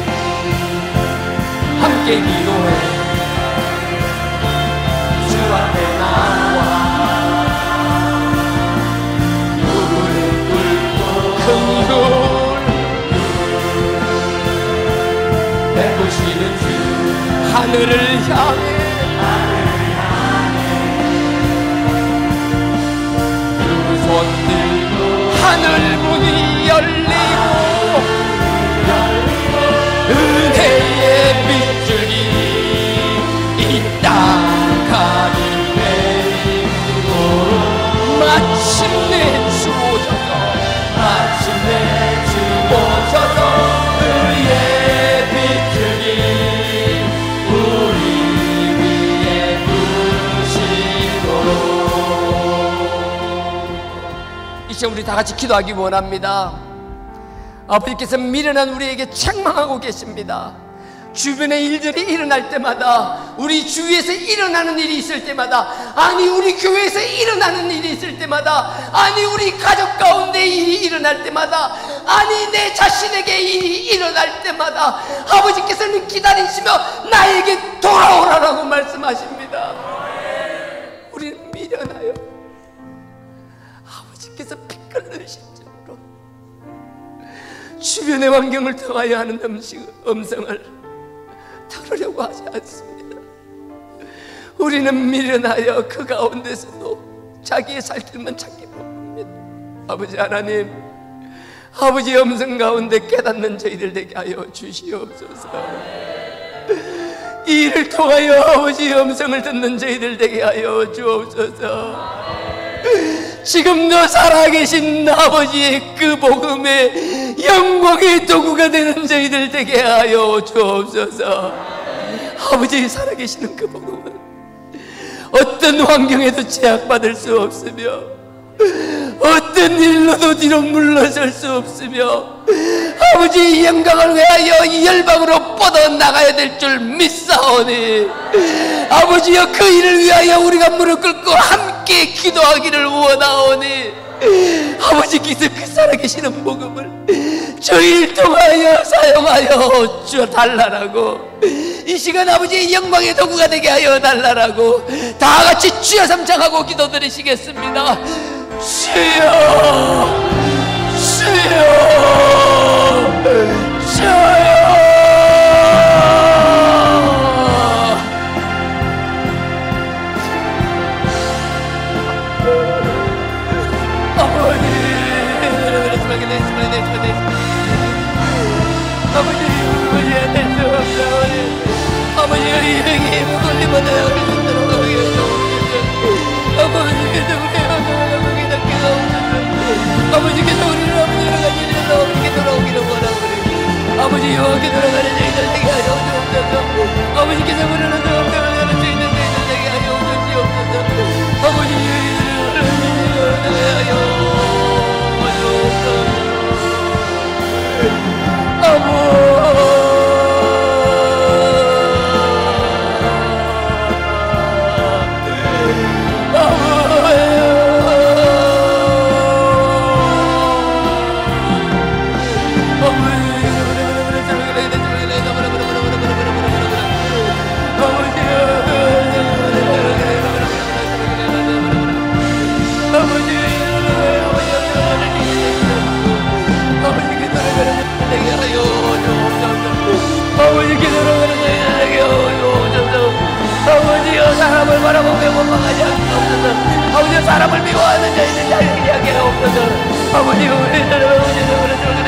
함께 기도해. 주 앞에 나와 무릎 꿇고 긍휼 베푸시는 주 하늘을 향해 두 손 들고 하늘 문이 열리고 은혜의 빗줄이 이 땅 가득 내리고 마침내 주오셔서 마침내 주오셔서 의의 빗줄이 우리 위에 부으시도록. 이제 우리 다 같이 기도하기 원합니다. 아버지께서 미련한 우리에게 책망하고 계십니다. 주변의 일들이 일어날 때마다, 우리 주위에서 일어나는 일이 있을 때마다, 아니 우리 교회에서 일어나는 일이 있을 때마다, 아니 우리 가족 가운데 일이 일어날 때마다, 아니 내 자신에게 일이 일어날 때마다 아버지께서는 기다리시며 나에게 돌아오라라고 말씀하십니다. 우리는 미련하여 아버지께서 피끓는 심정으로 주변의 환경을 통하여 하는 음성을 들으려고 하지 않습니다. 우리는 미련하여 그 가운데서도 자기의 살 길만 찾기 바쁩니다. 아버지 하나님, 아버지의 음성 가운데 깨닫는 저희들 되게 하여 주시옵소서. 이 일을 통하여 아버지의 음성을 듣는 저희들 되게 하여 주옵소서. 지금도 살아계신 아버지의 그 복음의 영광의 도구가 되는 저희들 되게 하여 주옵소서. 아버지 살아계시는 그 복음은 어떤 환경에도 제약받을 수 없으며 어떤 일로도 뒤로 물러설 수 없으며 아버지의 영광을 위하여 이 열방으로 뻗어나가야 될 줄 믿사오니 아버지여 그 일을 위하여 우리가 무릎 꿇고 함께 기도하기를 원하오니 아버지께서 그 살아계시는 복음을 저희를 통하여 사용하여 주달라라고, 이 시간 아버지의 영광의 도구가 되게 하여 달라라고 다같이 주여 삼창하고 기도드리시겠습니다. 주여 주여 주여. 아버지께서 우리를 아버지로 가지려서 아버지께 돌아오기를 원하오니 아버지 여호와께 돌아가는 저희들 되게 하여 주옵소서. 아버지께서 우리를 돌아가는 저희들 되게 하여 주옵소서. 아버지 저희들을 되게 하여 주옵소서. 아버지 아버지여 사람을 바라보며 원망하지 않게 없어서 아버지여 사람을 미워하는 자에게 자유케 하게 없어서 아버지여 우리들을 아버지여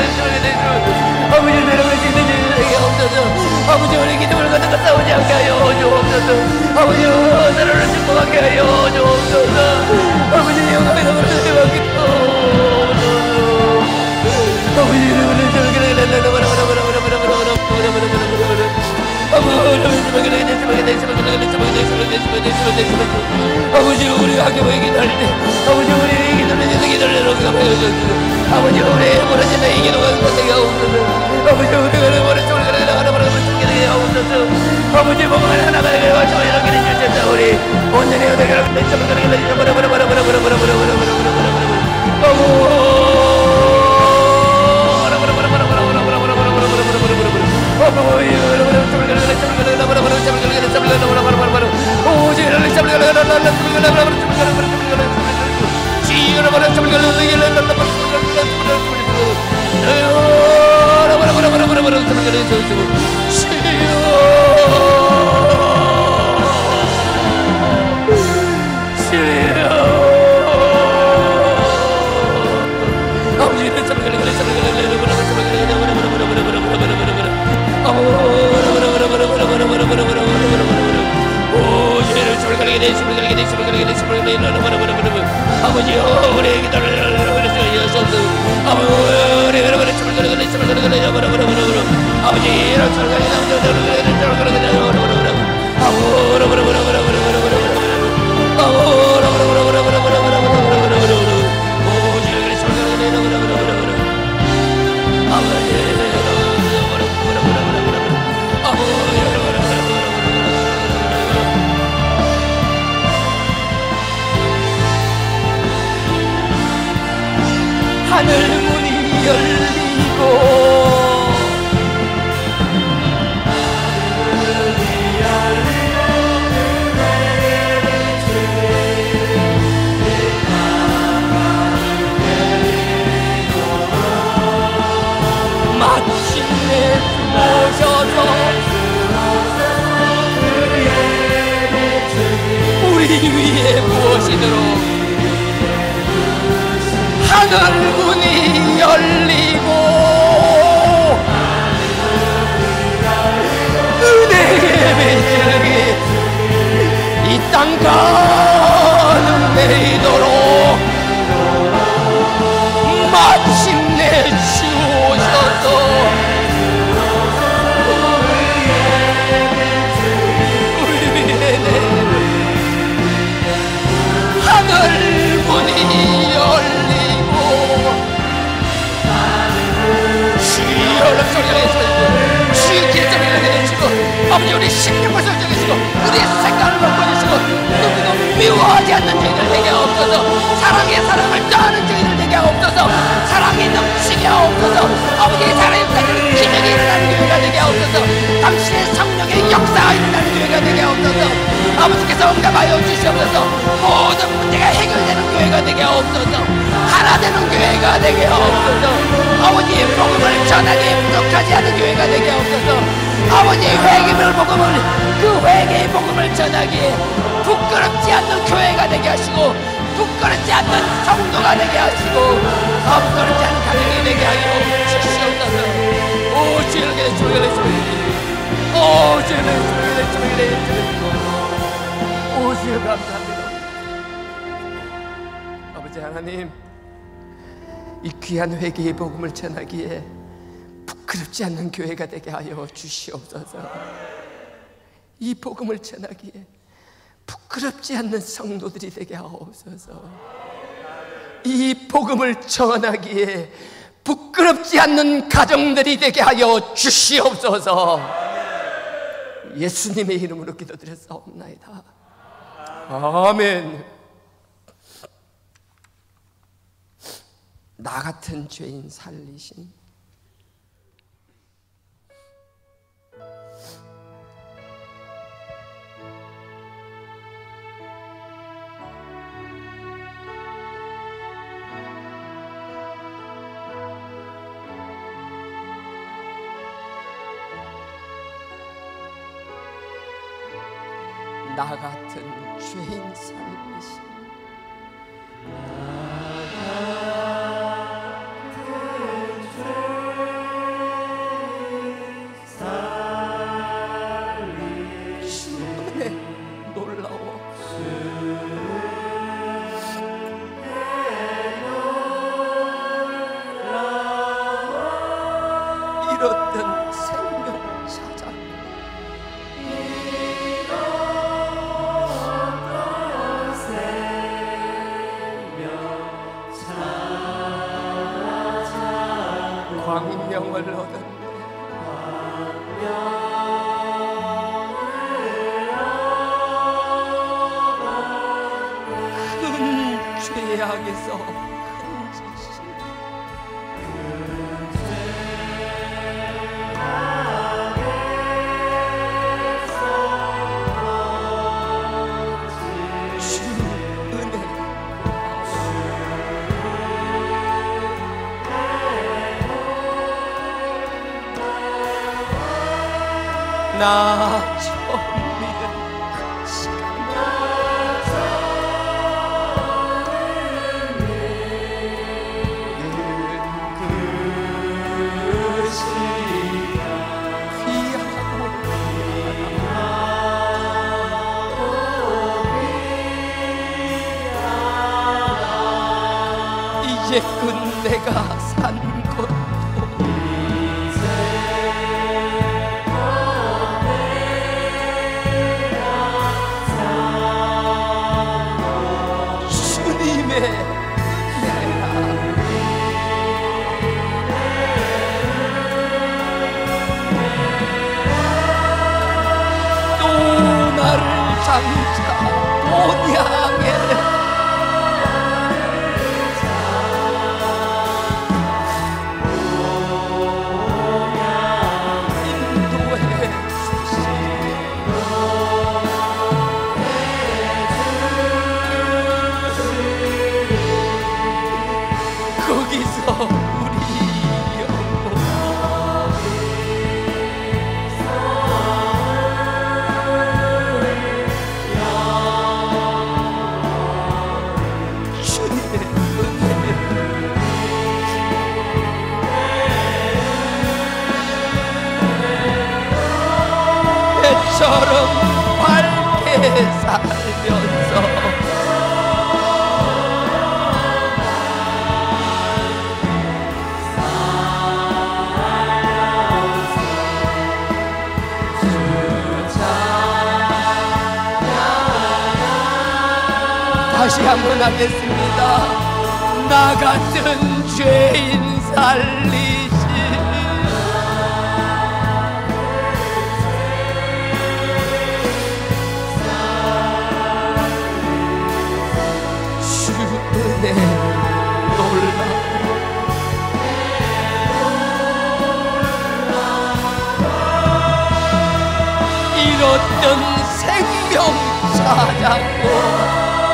아버지여 내려갈 수 있는 자에게 없어서 아버지여 우리 기도를 갖다가 싸우지 않게 하여 주옵소서. 아버지여 나라를 축복하게 하여 주옵소서. 아버지여 영광의 너무를 세워하게 주옵소서. 아버지여 우리를 저렇게 아버지 우리 학교에 기도할 때 아버지 우리 기도를 기도를 기도를 아버지 우리 무너지는 이 기도가 되게 하옵소서. 아버지 복음을 하나가 되게 하시고 이렇게 해주셨다. 우리 온전히 어떻게 하라고 내점을 가게 되죠. 버려 버려 버려 버려 버려 버려 버려 버려 버려 버려 버려 아버지요 우리의 기도를 여셨소. 아버지 이런 철가리 하늘 문이 열리고 마침내 오셔서 우리 위에 부으시도록 하늘 문이 열리고 은혜의 배경이 이 땅 가는 데이도록 마침내 주오셔서 우리 위에 하늘 문이 열리고 아버지 우리 신경을 설정해주시고 우리의 생각을 바꿔주시고 너무너무 미워하지 않는 저희들 되게 없어서 사랑의 사랑을 더하는 저희들 되게 없어서 사랑이 넘치게 없어서 아버지 사랑의 사랑을 기적이 일어나는 교회가 되게 없어서 당신의 성령의 역사가 일어나는 교회가 되게 없어서 아버지께서 응답하여 주시옵소서. 모든 문제가 해결되는 교회가 되게 없어서 하나 되는 교회가 되게 없어서 아버지의 복음을 전하기에 부족하지 않은 교회가 되게 없어서 아버지의 회개의 복음을 그 회개의 복음을 전하기에 부끄럽지 않는 교회가 되게 하시고 부끄럽지 않는 성도가 되게 하시고 부끄럽지 않은 가정이 되게 하여 주시옵소서. 오 주님께 주님께 오 주님께 주님께 오 주님 감사합니다. 아버지 하나님 이 귀한 회개의 복음을 전하기에 부끄럽지 않는 교회가 되게 하여 주시옵소서. 이 복음을 전하기에 부끄럽지 않는 성도들이 되게 하옵소서. 이 복음을 전하기에 부끄럽지 않는 가정들이 되게 하여 주시옵소서. 예수님의 이름으로 기도드렸사옵나이다. 아멘. 나 같은 죄인 살리신 나 같은 죄인 살리신 주의 놀라워 잃었던 생명 찾아 광명을 얻었네. 나 처음 믿은 시간 그 시간 귀하고 이제껏 내가 산 것도 주님의 은혜라. 또 나를 장차 본 향해 거기서 우리 영혼이 주님의 은혜를 배처럼 밝게 살면서 다시 한번 하겠습니다. 나 같은 죄인 살리시 주 은혜 놀라워 잃었던 생명 찾았고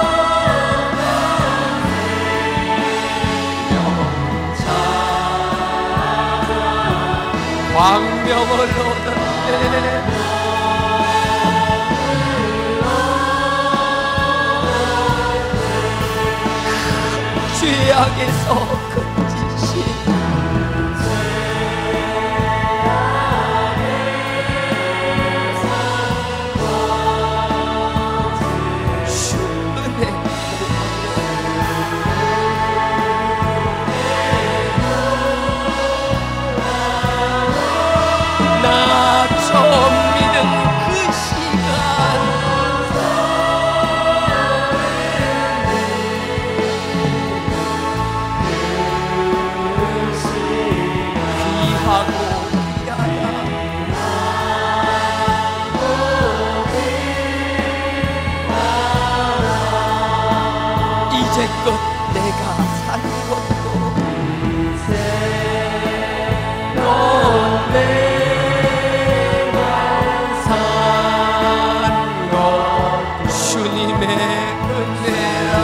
광명을 얻었네. 죄악에서 건지신 주 은혜 나 처음 믿은 그 시간 귀하고 귀하다. 이제껏 내가 산 것도 넌 주님의 은혜라.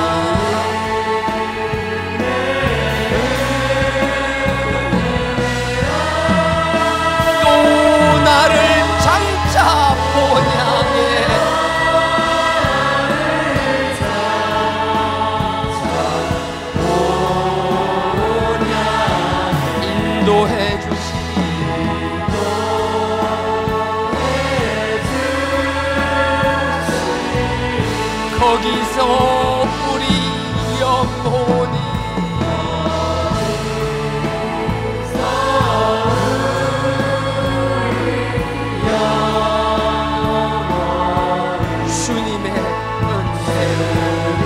또 나를 장차 본향에 인도해 주시니 거기서 우리 영혼이 주님의 은혜로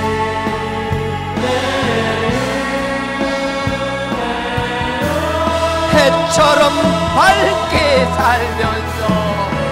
해처럼 밝게 살면서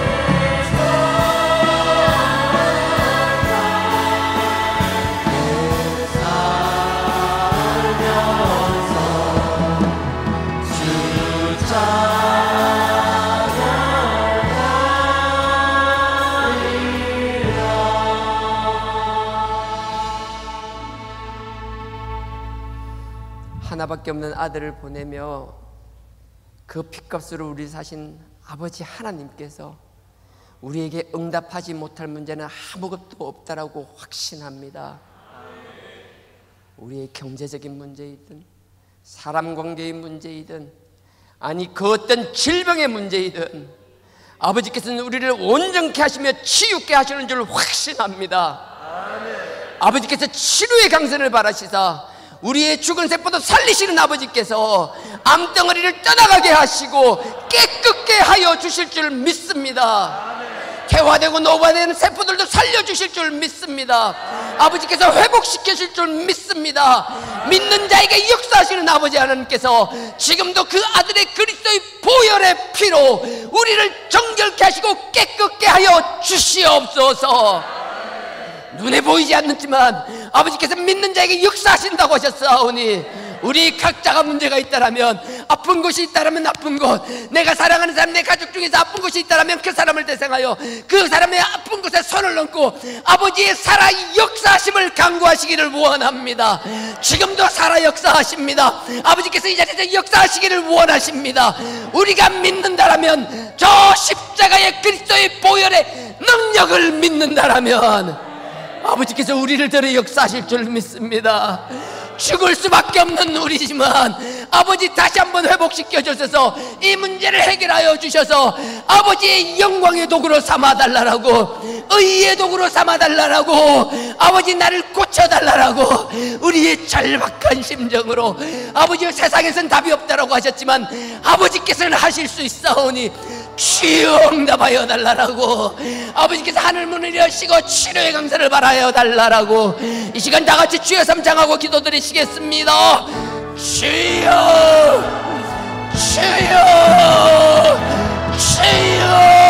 하나밖에 없는 아들을 보내며 그 핏값으로 우리 사신 아버지 하나님께서 우리에게 응답하지 못할 문제는 아무것도 없다라고 확신합니다. 우리의 경제적인 문제이든 사람 관계의 문제이든 아니 그 어떤 질병의 문제이든 아버지께서는 우리를 온전케 하시며 치유케 하시는 줄 확신합니다. 아멘. 아버지께서 치료의 강선을 바라시사 우리의 죽은 세포도 살리시는 아버지께서 암덩어리를 떠나가게 하시고 깨끗게 하여 주실 줄 믿습니다. 아멘. 퇴화되고 노화되는 세포들도 살려주실 줄 믿습니다. 아버지께서 회복시키실 줄 믿습니다. 믿는 자에게 역사하시는 아버지 하나님께서 지금도 그 아들의 그리스도의 보혈의 피로 우리를 정결케 하시고 깨끗게 하여 주시옵소서. 눈에 보이지 않는지만 아버지께서 믿는 자에게 역사하신다고 하셨사오니 우리 각자가 문제가 있다라면, 아픈 곳이 있다라면 아픈 곳, 내가 사랑하는 사람, 내 가족 중에서 아픈 곳이 있다라면 그 사람을 대상하여 그 사람의 아픈 곳에 손을 얹고 아버지의 살아 역사하심을 간구하시기를 원합니다. 지금도 살아 역사하십니다. 아버지께서 이 자리에서 역사하시기를 원하십니다. 우리가 믿는다라면, 저 십자가의 그리스도의 보혈의 능력을 믿는다라면 아버지께서 우리를 들어 역사하실 줄 믿습니다. 죽을 수밖에 없는 우리지만 아버지 다시 한번 회복시켜 주셔서 이 문제를 해결하여 주셔서 아버지의 영광의 도구로 삼아달라고, 의의 도구로 삼아달라고, 아버지 나를 고쳐달라고, 우리의 절박한 심정으로 아버지 세상에선 답이 없다라고 하셨지만 아버지께서는 하실 수 있사오니 주여 응답하여 달라라고, 아버지께서 하늘 문을 여시고 치료의 강사를 바라여 달라라고 이 시간 다같이 주여 삼창하고 기도드리시겠습니다. 주여 주여 주여.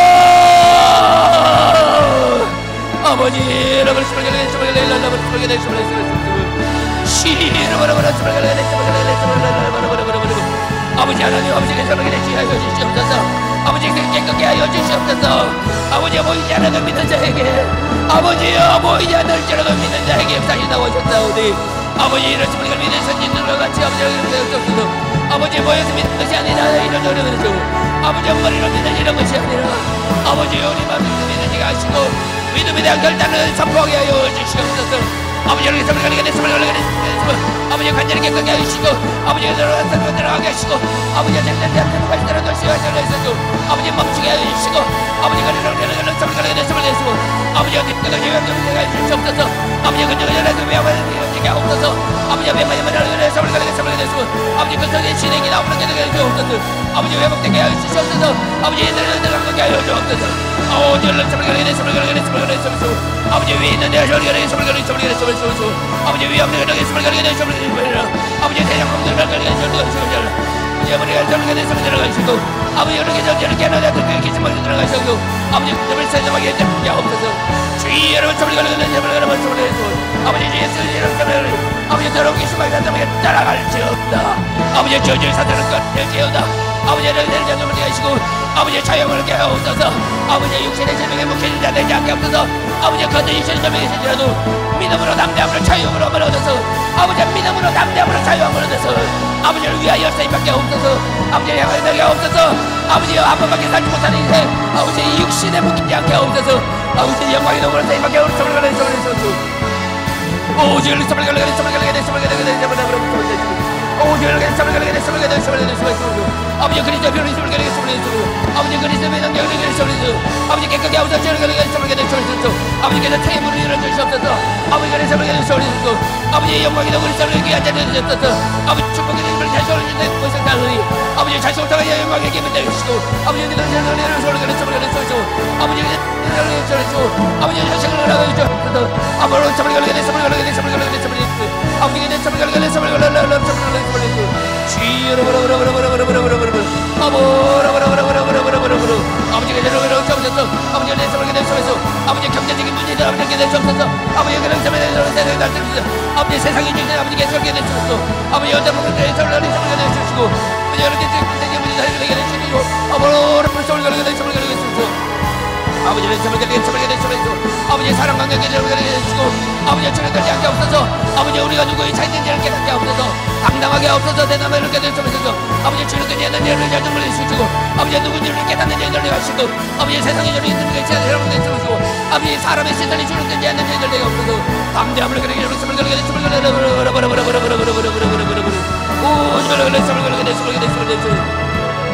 아버지 여러분 스물결에 스물결에 일러라고 스물결에 스물결에 스물결에 시르버러버러 스물결에 스물결에 스물결에 아버지 하나님, 아버지께 스물결에 주여 주시옵소서. 아버지께 깨끗게 하여 주시옵소서. 아버지가 보이지 않는 믿는 자에게, 아버지여 보이지 않을지라도 믿는 자에게 역사하신다고 하셨사오니 아버지 이런 스물결 믿는 선진들과 같이 아버지를 배웠옵소서. 아버지 모여서 믿는 것이 아니라 이런 노력을 해주고 아버지 머리로 믿는 이런 것이 아니라 아버지 우리 마음으로 믿는 자가 하시고 믿음에 대한 결단을 선포하게 하여 주시옵소서. 아버지 여기 스물결에 스물결에 아버지 간절히 깨끗게 하시고 아버지가 들어가서 들어가게 하시고 아버지가 잘못된 대한 다시 들어가시고 하시고 아버지 멈추게 하시고 아버지가 스물결에 스물결에 스물결에 아버지가 깨끗하게 하여 주시옵소서. 아버지가 근정을 외워서 깨게 하옵소서. 아버지가 외마디마디를 스물결에 스물결에 아버지 근성의 진행이 나오는 게 되게 하옵소서. 아버지 회복되게 하여 주시옵소서. 아버지 들어가게 하여 주옵소서. 아버지 얼른 스물결에 스물결에 스물결에 스물결에 아버지 위에 있는 내 스물결에 스물결에 스물결에 스물결에 아버지 위에 없는 게 스물결에 스물결에 아버지 대장 공들을 가게 스물결에 스물결에 아버지 어머니가 스물결에 스물결에 가시고 아버지 여러 개 저렇게 깨어나다 그렇게 기침을 들어가시고 아버지 그들을 세정하게 해주게 하옵소서. 주의 여러분 스물결에 스물결에 스물결에 아버지 주의 스물결에 아버지 더러운 기침을 간다면 따라갈 수 없다. 아버지 저주의 사탄을 꺼내게어다. 아버지 너희들 전점을 하시고 아버지 자영을 하게 하옵소서. 아버지 육신의 질병에 묵혀진 자 되지 않게 하옵소서. 아버지 겉은 육신의 질병이 있을지라도 믿음으로 담대함으로 자유함으로 얻어서 아버지 믿음으로 담대함으로 자유함으로 얻어서 아버지를 위하여 쓰임받게 하옵소서. 아버지를 향하여 되게 하옵소서. 아버지여 한 번밖에 살지 못하는 인생 아버지 육신에 묵히지 않게 하옵소서. 아버지 영광의 도구로 쓰임받게 하옵소서. 오지를 스물결에 스물결에 스물결에 스물결에 스물결에 오지를 스물결에 스물결에 스물결에 아버지 그리스도 별이 스물결에 스물결에 아버지 그리스도의 능력을 스물결에 아버지 깨끗게 하옵소서. 스물결에 스물결에 스물결에 아버지께서 태의 문을 열어주시옵소서. 아버지께서 스물결에 스물결에 아버지의 영광의 도구를 스물결에 앉아주시옵소서. 아버지 축복의 힘을 다시 올려주시는 것을 다루니 아버지 자식을 통하여 영광의 기쁨을 내주시고 아버지 그리스도의 스물결에 스물결에 스물결에 아버지 아버지 자식을 하라고 해주옵소서. 아버지 스물결에 스물결에 스물결에 스물결에 아버지께 스물결에 스물결에 스물결에 스물결에 쥐르버러버러버러버러버러버러버러 아버러버러버러버러버러버러버러 아버지께 스물결에 주옵소서. 아버지께 스물결에 주옵소서. 아버지 경제적인 문제들 아버지께 주옵소서. 아버지 그런 점에 대해서 날려주소서. 아버지 세상이 주신 아버지께 스물결에 주옵소서. 아버지 여자 분들께 스물결에 스물결에 주시고 아버지 이렇게 경제적인 문제들 해결해 주시고 아버러버러버러 스물결에 스물결에 주옵소서. 아버지는 스물결에 스물결에 스물결에 아버지 사랑 관계에 스물결에 주시고 아버지 주를 들지 않게 하옵소서. 아버지 우리가 누구의 차인지를 깨닫게 하옵소서. 당당하게 하게 하옵소서. 내 남의 이렇게 될 수없소서. 아버지 주님께 대한 여러분의 열정을 내주시고 아버지 누군지를 깨닫는 여정을 하시고 아버지 세상의 여정이 있는 것에 대한 여러분을 내주시고 아버지 사람의 시선이 주님께 대한 여정을 내게 하옵소서. 담대함을 그렇게 열심을 걸게 됐음을 걸게 버려버려버려버려버려버려버려버려버려버려버려 오 이걸 걸게 됐음을 걸게 됐음을 걸게 됐음을 걸게 됐음을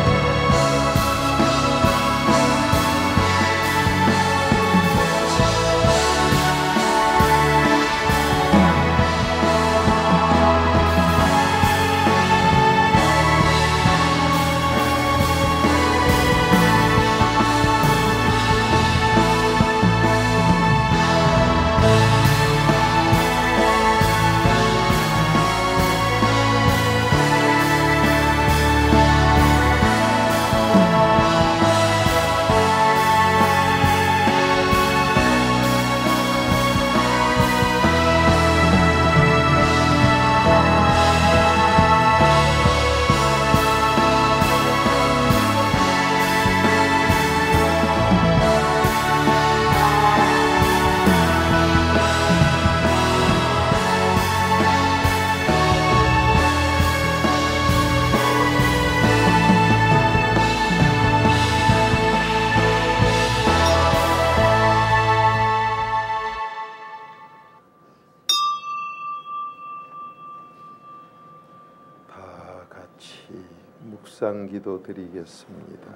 묵상기도 드리겠습니다.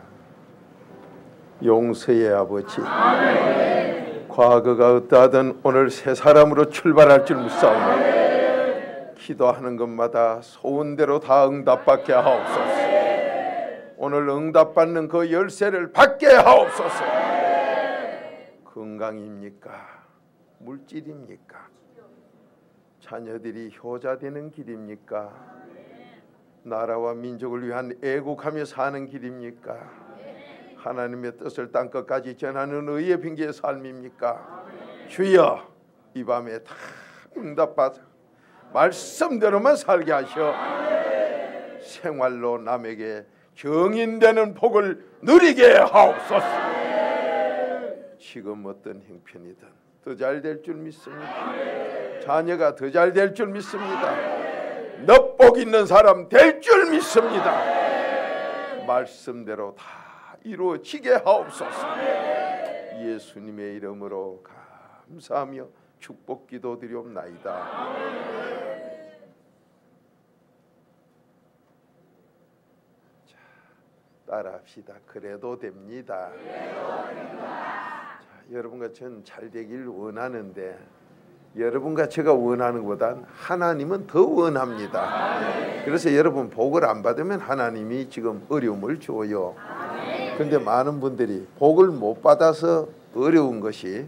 용서의 아버지, 아멘. 과거가 어떠하든 오늘 새 사람으로 출발할 줄 믿사오니 기도하는 것마다 소원대로 다 응답받게 하옵소서. 오늘 응답받는 그 열쇠를 받게 하옵소서. 건강입니까? 물질입니까? 자녀들이 효자되는 길입니까? 나라와 민족을 위한 애국하며 사는 길입니까? 하나님의 뜻을 땅끝까지 전하는 의의 빙계의 삶입니까? 주여, 이 밤에 다 응답받아 말씀대로만 살게 하셔 생활로 남에게 정인되는 복을 누리게 하옵소서. 지금 어떤 형편이든 더 잘 될 줄 믿습니다. 자녀가 더 잘 될 줄 믿습니다. 너 복 있는 사람 될 줄 믿습니다. 말씀대로 다 이루어지게 하옵소서. 예수님의 이름으로 감사하며 축복 기도드리옵나이다. 자, 따라합시다. 그래도 됩니다. 자, 여러분과 전 잘 되길 원하는데 여러분과 제가 원하는 것보단 하나님은 더 원합니다. 그래서 여러분 복을 안 받으면 하나님이 지금 어려움을 줘요. 그런데 많은 분들이 복을 못 받아서 어려운 것이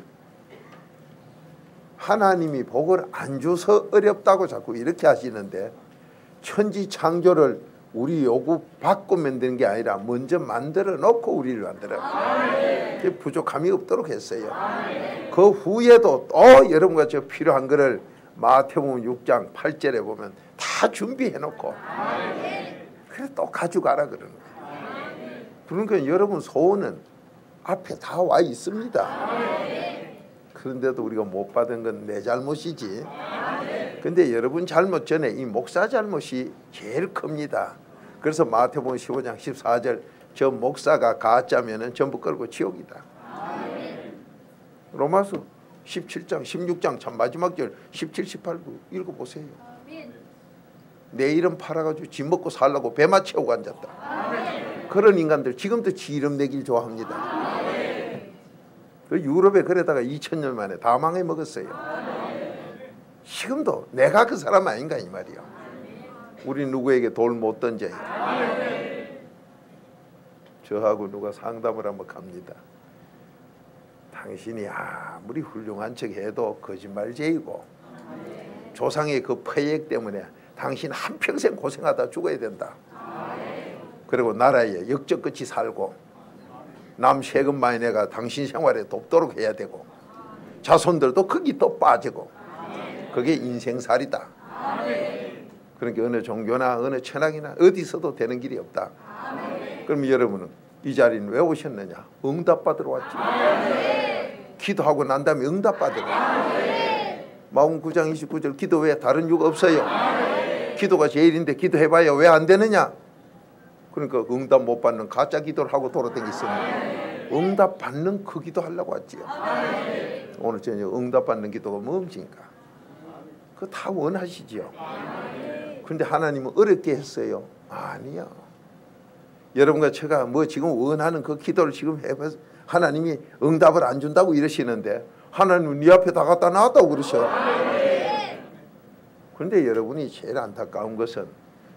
하나님이 복을 안 줘서 어렵다고 자꾸 이렇게 하시는데 천지 창조를 우리 요구 받고 만드는 게 아니라 먼저 만들어 놓고 우리를 만들어 부족함이 없도록 했어요. 그 후에도 또 여러분과 저 필요한 거를 마태복음 육 장 팔 절에 보면 다 준비해 놓고 그래 또 가져가라 그러는 거예요. 그러니까 여러분 소원은 앞에 다 와 있습니다. 그런데도 우리가 못 받은 건 내 잘못이지. 근데 여러분 잘못 전에 이 목사 잘못이 제일 큽니다. 그래서 마태복음 십오 장 십사 절 저 목사가 가짜면은 전부 끌고 지옥이다. 로마서 십칠 장 십육 장 참 마지막 절 십칠, 십팔 구 읽어보세요. 내 이름 팔아가지고 집 먹고 살라고 배만 채우고 앉았다. 그런 인간들 지금도 지 이름 내길 좋아합니다. 그 유럽에 그러다가 이천 년 만에 다 망해 먹었어요. 지금도 내가 그 사람 아닌가 이 말이야. 우리 누구에게 돌 못 던져요. 저하고 누가 상담을 한번 갑니다. 당신이 아무리 훌륭한 척 해도 거짓말쟁이고 조상의 그 패액 때문에 당신 한평생 고생하다 죽어야 된다. 그리고 나라에 역적같이 살고 남 세금 많이 내가 당신 생활에 돕도록 해야 되고 자손들도 거기 또 빠지고 그게 인생살이다. 그러니까 어느 종교나 어느 천학이나 어디서도 되는 길이 없다. 그럼 여러분은 이 자리는 왜 오셨느냐? 응답받으러 왔지. 기도하고 난 다음에 응답받으러. 마흔구 장 이십구 절 기도 외에 다른 이유가 없어요. 기도가 제일인데 기도해봐야 왜 안 되느냐? 그러니까 응답 못 받는 가짜 기도를 하고 돌아다녔으니 응답 받는 그 기도 하려고 왔지요. 오늘 저녁 응답 받는 기도가 뭡니까? 그거 다 원하시지요. 그런데 하나님은 어렵게 했어요. 아니요. 여러분과 제가 뭐 지금 원하는 그 기도를 지금 해봐서 하나님이 응답을 안 준다고 이러시는데 하나님은 네 앞에 다 갖다 놨다고 그러셔. 그런데 여러분이 제일 안타까운 것은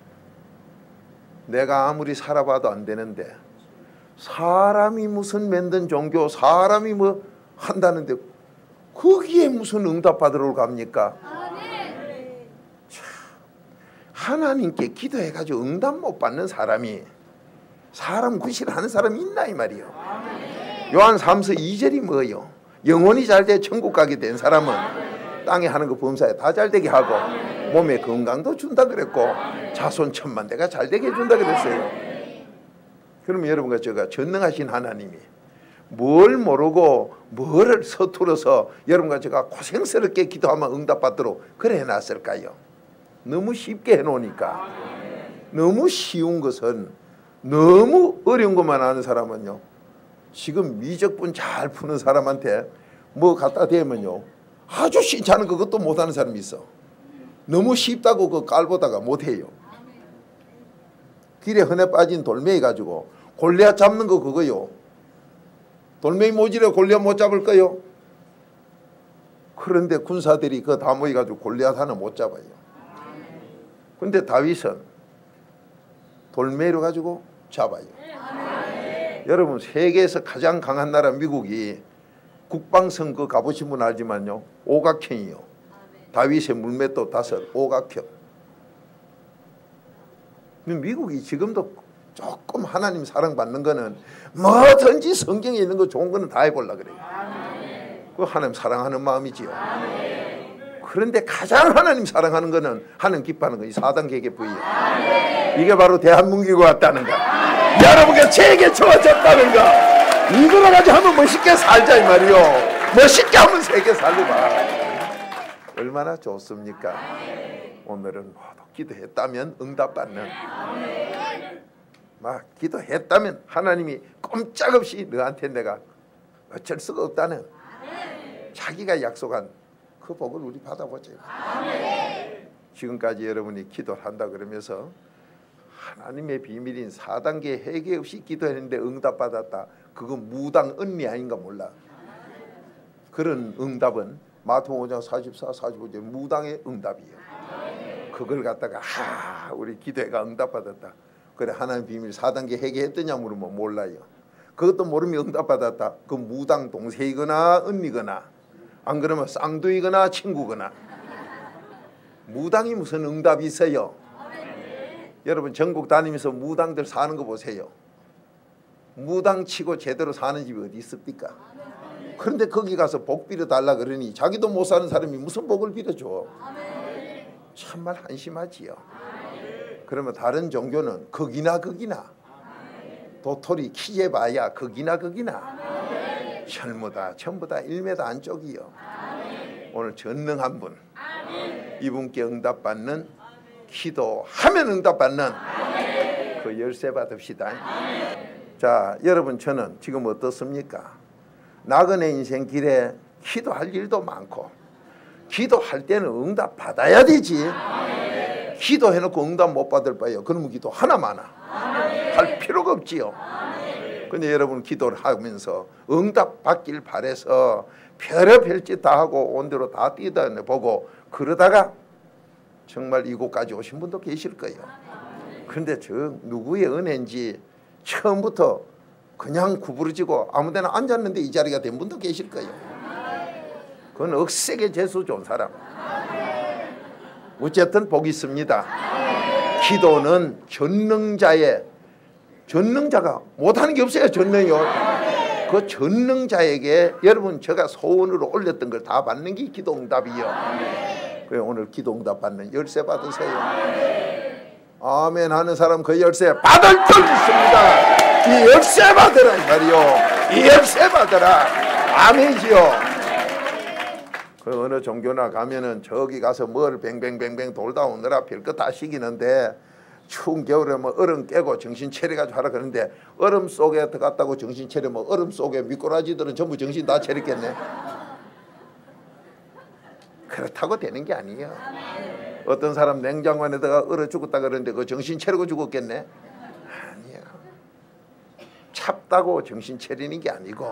내가 아무리 살아봐도 안 되는데 사람이 무슨 만든 종교 사람이 뭐 한다는데 거기에 무슨 응답 받으러 갑니까? 참, 하나님께 기도해가지고 응답 못 받는 사람이 사람 구실하는 사람이 있나 이 말이요. 요한 삼서 이 절이 뭐예요? 영혼이 잘돼 천국 가게 된 사람은 땅에 하는 거 범사에 다 잘되게 하고 몸에 건강도 준다 그랬고 자손 천만 대가 잘되게 해준다 그랬어요. 그러면 여러분과 제가 전능하신 하나님이 뭘 모르고 뭐를 서툴러서 여러분과 제가 고생스럽게 기도하면 응답받도록 그래 해놨을까요? 너무 쉽게 해놓으니까. 너무 쉬운 것은 너무 어려운 것만 아는 사람은요, 지금 미적분 잘 푸는 사람한테 뭐 갖다 대면요 아주 신찮은 그것도 못하는 사람이 있어. 너무 쉽다고 그 깔보다가 못해요. 길에 흔해 빠진 돌멩이 가지고 골리앗 잡는 거 그거요. 돌멩이 모질에 골리앗 못 잡을 거요. 그런데 군사들이 그거 다 모여가지고 골리앗 하나 못 잡아요. 근데 다윗은 돌멩이로 가지고 잡아요. 여러분 세계에서 가장 강한 나라 미국이 국방선거 가보신 분 알지만요 오각형이요. 다윗의 물맷도 다섯 오각형. 미국이 지금도 조금 하나님 사랑받는 거는 뭐든지 성경에 있는 거 좋은 거는 다 해보려고 그래요. 그 하나님 사랑하는 마음이지요. 그런데 가장 하나님 사랑하는 거는 하나님 기뻐하는 거 이 사단 계계부이에요. 이게 바로 대한민국이 왔다는 거. 여러분께 제게 좋아졌다는 거. 이거로 가지고 한번 멋있게 살자 이 말이요. 멋있게 한번 세계 살고 봐. 얼마나 좋습니까? 오늘은 모두 기도했다면 응답받는, 막 기도했다면 하나님이 꼼짝없이 너한테 내가 어쩔 수가 없다는 자기가 약속한 그 복을 우리 받아보죠. 지금까지 여러분이 기도를 한다 그러면서 하나님의 비밀인 사 단계 회개 없이 기도했는데 응답받았다. 그건 무당 은리 아닌가 몰라. 그런 응답은 마태복음 오 장 사십사, 사십오 절 무당의 응답이에요. 그걸 갖다가 하 우리 기도회가 응답받았다. 그래 하나님 비밀 사 단계 회개했더냐 물으면 몰라요. 그것도 모르면 응답받았다. 그 무당 동생이거나 언니거나 안 그러면 쌍둥이거나 친구거나. 무당이 무슨 응답이 있어요? 여러분 전국 다니면서 무당들 사는 거 보세요. 무당치고 제대로 사는 집이 어디 있습니까? 그런데 거기 가서 복 빌어달라 그러니 자기도 못 사는 사람이 무슨 복을 빌어줘. 참말 한심하지요. 그러면 다른 종교는 거기나 거기나 도토리 키재봐야 거기나 거기나 철무다 전부다 일 미터 안쪽이요. 오늘 전능한 분 이분께 응답받는, 기도하면 응답받는 그 열쇠 받읍시다. 자 여러분 저는 지금 어떻습니까? 나그네 인생 길에 기도할 일도 많고 기도할 때는 응답 받아야 되지. 기도해놓고 응답 못 받을 바에요. 그러면 기도 하나만 할 필요가 없지요. 근데 여러분 기도를 하면서 응답 받길 바래서 별의별 짓 다 하고 온 대로 다 뛰다 보고 그러다가 정말 이곳까지 오신 분도 계실 거예요. 그런데 저 누구의 은혜인지 처음부터 그냥 구부러지고 아무데나 앉았는데 이 자리가 된 분도 계실 거예요. 그건 억세게 재수 좋은 사람. 어쨌든 복이 있습니다. 기도는 전능자의, 전능자가 못하는 게 없어요. 전능이요. 그 전능자에게 여러분 제가 소원으로 올렸던 걸 다 받는 게 기도응답이요. 그래 오늘 기도응답 받는 열쇠 받으세요. 아멘 하는 사람 그 열쇠 받을 줄 믿습니다. 이 열쇠 받으라 이 말이요. 이 열쇠 받으라. 아멘이지요. 그 어느 종교나 가면은 저기 가서 뭘 뱅뱅뱅뱅 돌다 오느라 별거 다 시키는데 추운 겨울에 뭐 얼음 깨고 정신 차려가지고 하라 그러는데 얼음 속에 들어갔다고 정신 차려 뭐 얼음 속에 미꾸라지들은 전부 정신 다 차렸겠네. 그렇다고 되는 게 아니에요. 어떤 사람 냉장고 안에다가 얼어 죽었다 그러는데 그 정신 차리고 죽었겠네. 아니야. 찹다고 정신 차리는 게 아니고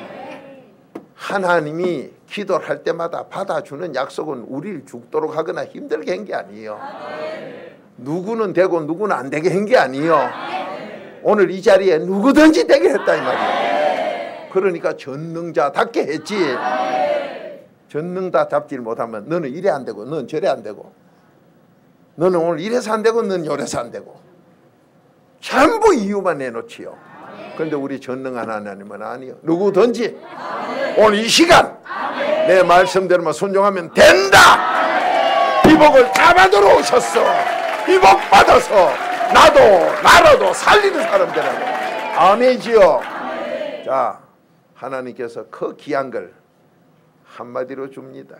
하나님이 기도를 할 때마다 받아주는 약속은 우리를 죽도록 하거나 힘들게 한 게 아니에요. 누구는 되고 누구는 안 되게 한 게 아니에요. 오늘 이 자리에 누구든지 되게 했다 이 말이에요. 그러니까 전능자답게 했지. 전능 다 잡지를 못하면 너는 이래 안 되고 너는 저래 안 되고 너는 오늘 이래서 안 되고 너는 요래서 안 되고 전부 이유만 내놓지요. 그런데 우리 전능한 하나님은 아니요. 누구든지 오늘 이 시간 내 말씀대로만 순종하면 된다. 이 복을 다 받으러 오셨어. 이 복 받아서 나도 나라도 살리는 사람 되라고. 아멘이지요. 자, 하나님께서 그 귀한 걸 한마디로 줍니다.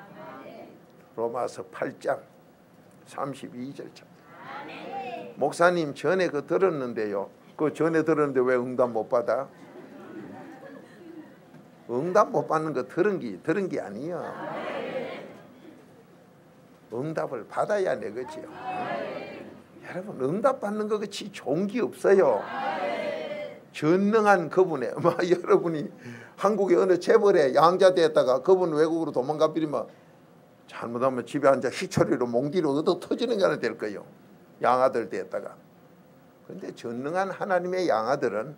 로마서 팔 장 삼십이 절 참. 목사님 전에 그 들었는데요. 그 전에 들었는데 왜 응답 못 받아? 응답 못 받는 거 들은 게 들은 게 아니야. 응답을 받아야 내거지요. 여러분 응답 받는 거 그치 좋은 게 없어요. 전능한 그분의 뭐 여러분이 한국의 어느 재벌의 양자 됐다가 그분 외국으로 도망가 버리면 잘못하면 집에 앉아 희초리로 몽디로 얻어 터지는 게 하나 될 거예요. 양아들 됐다가. 그런데 전능한 하나님의 양아들은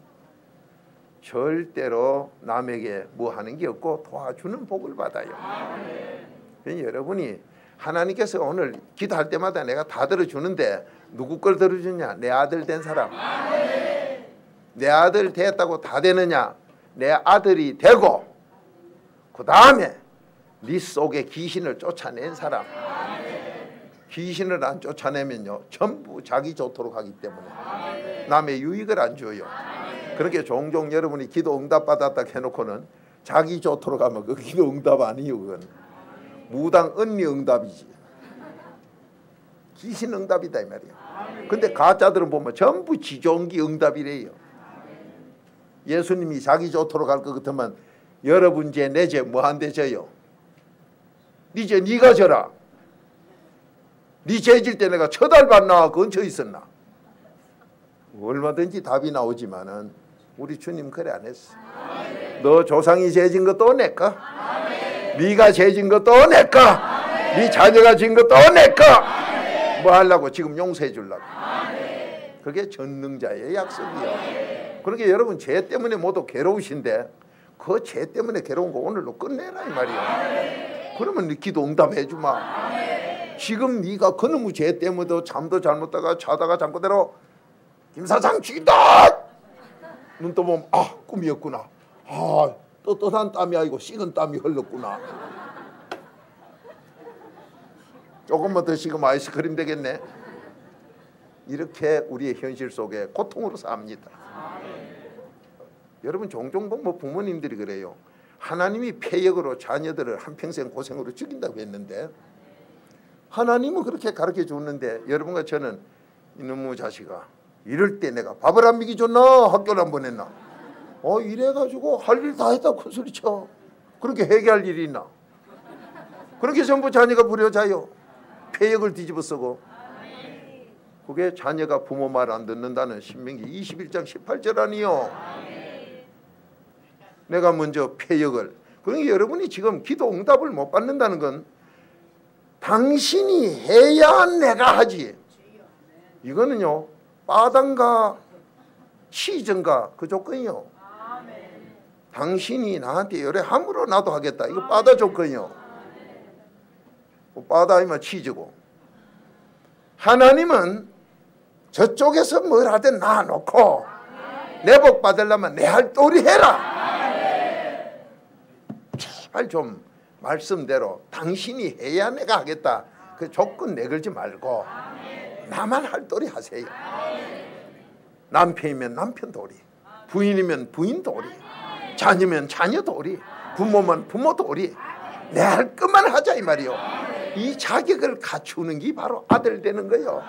절대로 남에게 뭐 하는 게 없고 도와주는 복을 받아요. 그러니까 여러분이 하나님께서 오늘 기도할 때마다 내가 다 들어주는데 누구 걸 들어주냐? 내 아들 된 사람. 내 아들 됐다고 다 되느냐? 내 아들이 되고 그 다음에 네 속에 귀신을 쫓아낸 사람. 귀신을 안 쫓아내면요 전부 자기 좋도록 하기 때문에 남의 유익을 안 줘요. 그렇게 종종 여러분이 기도 응답 받았다 해놓고는 자기 좋도록 하면 그 기도 응답 아니에요. 그건 무당 언니 응답이지. 귀신 응답이다 이 말이에요. 근데 가짜들은 보면 전부 지존기 응답이래요. 예수님이 자기 좋도록 할 것 같으면 여러분 죄 내 죄 뭐 한대 져요? 네 죄 네가 져라. 네 죄 질 때 내가 처달받나 근처에 있었나? 얼마든지 답이 나오지만은 우리 주님 그래 안 했어. 너 조상이 죄 진 것도 내 거, 네가 죄 진 것도 내 거, 네 자녀가 진 것도 내 거. 뭐 하려고 지금 용서해 주려고. 그게 전능자의 약속이요. 그러니까 여러분 죄 때문에 모두 괴로우신데 그 죄 때문에 괴로운 거 오늘로 끝내라 이 말이야. 그러면 네 기도 응답해 주마. 지금 네가 그놈의 죄 때문에도 잠도 잘 못 자다가 자다가 잠꼬대로 김 사장 죽인다. 눈 떠보면 아 꿈이었구나. 아 떳떳한 땀이 아니고 식은 땀이 흘렀구나. 조금만 더 식으면 아이스크림 되겠네. 이렇게 우리의 현실 속에 고통으로 삽니다. 여러분 종종 뭐 부모님들이 그래요. 하나님이 폐역으로 자녀들을 한평생 고생으로 죽인다고 했는데 하나님은 그렇게 가르쳐 줬는데 여러분과 저는 이놈의 자식아 이럴 때 내가 밥을 안 먹이 줬나 학교를 안 보냈나 어 이래가지고 할 일 다 했다고 큰소리쳐. 그렇게 회개할 일이 있나. 그렇게 전부 자녀가 부려자요. 폐역을 뒤집어 쓰고. 그게 자녀가 부모 말 안 듣는다는 신명기 이십일 장 십팔 절 아니요. 내가 먼저 폐역을. 그러니까 여러분이 지금 기도 응답을 못 받는다는 건 당신이 해야 내가 하지. 이거는요 빠단가 치전가 그 조건이요. 당신이 나한테 요래 함으로 나도 하겠다. 이거 빠다 조건이요. 빠다이면 치즈고. 하나님은 저쪽에서 뭘 하든 놔놓고 내 복 받으려면 내 할 도리 해라. 제발 좀 말씀대로 당신이 해야 내가 하겠다. 그 조건 내걸지 말고 나만 할 도리 하세요. 남편이면 남편 도리, 부인이면 부인 도리, 자녀면 자녀 도리, 부모면 부모 도리. 내 할 것만 하자 이 말이요. 이 자격을 갖추는 게 바로 아들 되는 거예요.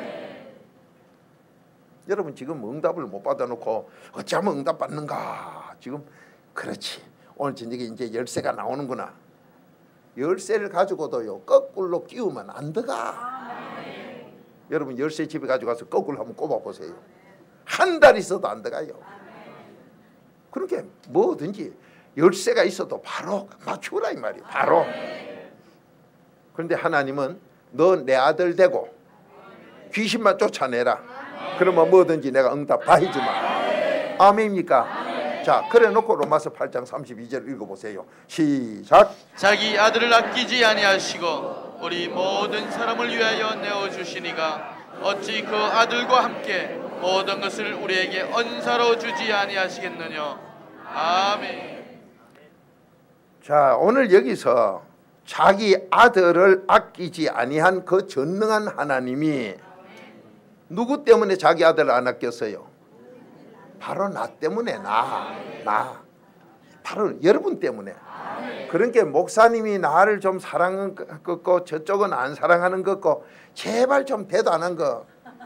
여러분 지금 응답을 못 받아놓고 어쩌면 응답 받는가. 지금 그렇지. 오늘 저녁에 이제 열쇠가 나오는구나. 열쇠를 가지고도요 거꾸로 끼우면 안 들어가. 여러분 열쇠 집에 가져가서 거꾸로 한번 꼽아보세요. 한 달 있어도 안 들어가요. 그렇게 뭐든지 열쇠가 있어도 바로 맞추라 이 말이에요. 바로. 그런데 하나님은 너 내 아들 되고 귀신만 쫓아내라. 그러면 뭐든지 내가 응답 다 해주마. 아멘입니까? 자, 그래 놓고 로마서 팔 장 삼십이 절 읽어보세요. 시작. 자기 아들을 아끼지 아니하시고 우리 모든 사람을 위하여 내어주시니가 어찌 그 아들과 함께 모든 것을 우리에게 언사로 주지 아니하시겠느냐. 아멘. 자, 오늘 여기서 자기 아들을 아끼지 아니한 그 전능한 하나님이 누구 때문에 자기 아들을 안 아꼈어요? 바로 나 때문에. 나, 나. 바로 여러분 때문에. 그러니까 목사님이 나를 좀 사랑하는 것 같고 저쪽은 안 사랑하는 것 같고 제발 좀 대도 안 한 거.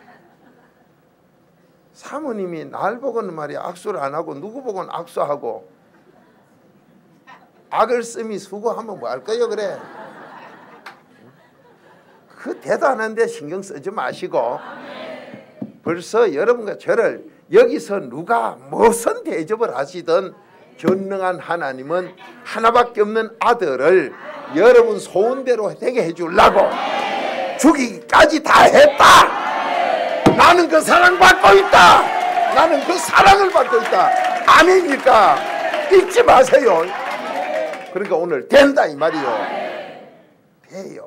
사모님이 날 보고는 말이야 악수를 안 하고 누구 보고는 악수하고 악을 쓰미 수고하면 뭐 할 거예요 그래. 그 대도 안 하는데 신경 쓰지 마시고 벌써 여러분과 저를 여기서 누가 무슨 대접을 하시든 전능한 하나님은 하나밖에 없는 아들을 여러분 소원대로 되게 해주려고 주기까지 다 했다. 나는 그 사랑 받고 있다. 나는 그 사랑을 받고 있다. 아멘입니까? 잊지 마세요. 그러니까 오늘 된다 이 말이요. 돼요.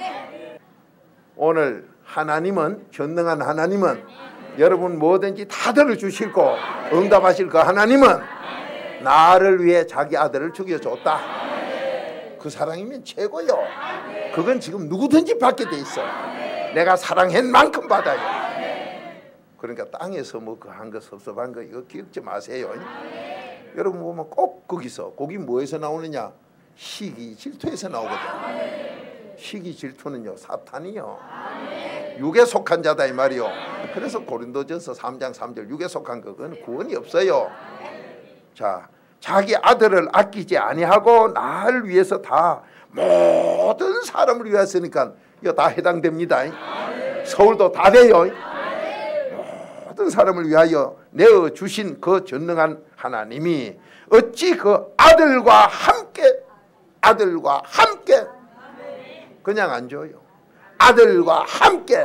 오늘 하나님은 전능한 하나님은 여러분 뭐든지 다 들어주시고 응답하실 그 하나님은 나를 위해 자기 아들을 죽여줬다. 그 사랑이면 최고요. 그건 지금 누구든지 받게 돼 있어. 내가 사랑한 만큼 받아요. 그러니까 땅에서 뭐 그 한 거 섭섭한 거 이거 기억지 마세요. 여러분 보면 꼭 거기서 거기 뭐에서 나오느냐? 시기 질투에서 나오거든. 시기 질투는요 사탄이요 육에 속한 자다 이 말이요. 그래서 고린도전서 삼 장 삼 절 육에 속한 그건 구원이 없어요. 자, 자기 아들을 아끼지 아니하고 나를 위해서 다 모든 사람을 위해서니까 이거 다 해당됩니다. 서울도 다 돼요. 모든 사람을 위하여 내어주신 그 전능한 하나님이 어찌 그 아들과 함께 아들과 함께 그냥 안 줘요. 아들과 함께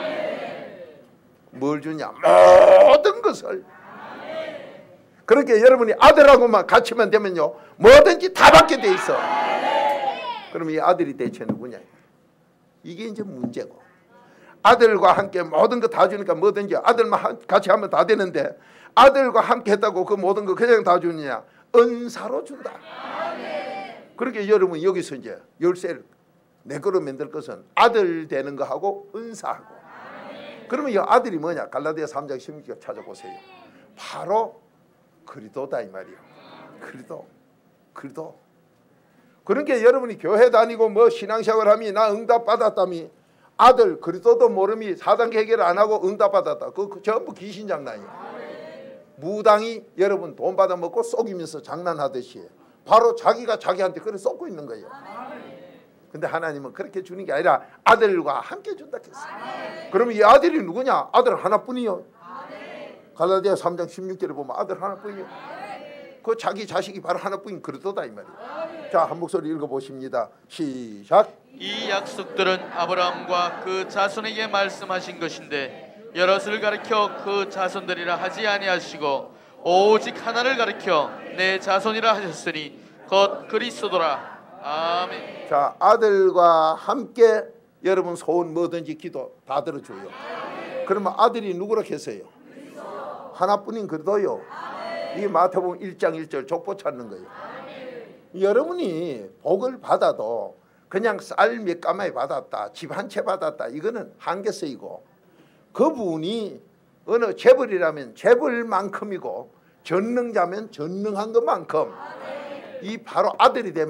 뭘 주냐? 모든 것을. 그렇게 여러분이 아들하고만 같이만 되면요 뭐든지 다 받게 돼 있어. 그럼 이 아들이 대체 누구냐? 이게 이제 문제고. 아들과 함께 모든 거 다 주니까 뭐든지 아들만 같이 하면 다 되는데 아들과 함께 했다고 그 모든 거 그냥 다 주느냐? 은사로 준다. 그렇게 여러분 여기서 이제 열쇠를 내 거로 만들 것은 아들 되는 거하고 은사하고. 그러면 이 아들이 뭐냐? 갈라디아 삼 장 십육 절 찾아보세요. 바로 그리스도다 이 말이요. 그리스도. 그리스도. 그러니까 여러분이 교회 다니고 뭐 신앙생활 하미 나 응답 받았다미 아들 그리스도도 모름이 사 단계 해결 안 하고 응답 받았다. 그거 전부 귀신 장난이에요. 무당이 여러분 돈 받아 먹고 속이면서 장난하듯이 바로 자기가 자기한테 그래 쏟고 있는 거예요. 근데 하나님은 그렇게 주는 게 아니라 아들과 함께 준다 했어요. 그러면 이 아들이 누구냐? 아들 하나뿐이요. 갈라디아 삼 장 십육 절에 보면 아들 하나뿐이요. 그 자기 자식이 바로 하나뿐인 그리스도다 이 말이에요. 자, 한 목소리 읽어보십니다. 시작. 이 약속들은 아브라함과 그 자손에게 말씀하신 것인데 여럿을 가리켜 그 자손들이라 하지 아니하시고 오직 하나를 가리켜 내 자손이라 하셨으니 곧 그리스도라. 아멘. 자, 아들과 함께 여러분 소원 뭐든지 기도 다 들어줘요. 그러면 아들이 누구라 했어요? 하나뿐인 그리스도요. 이 마태복음 일 장 일 절 족보 찾는 거예요. 여러분이 복을 받아도 그냥 쌀 몇 가마에 받았다, 집 한 채 받았다, 이거는 한계 쓰이고, 그분이 어느 재벌이라면 재벌만큼이고 전능자면 전능한 것만큼 이 바로 아들이 되면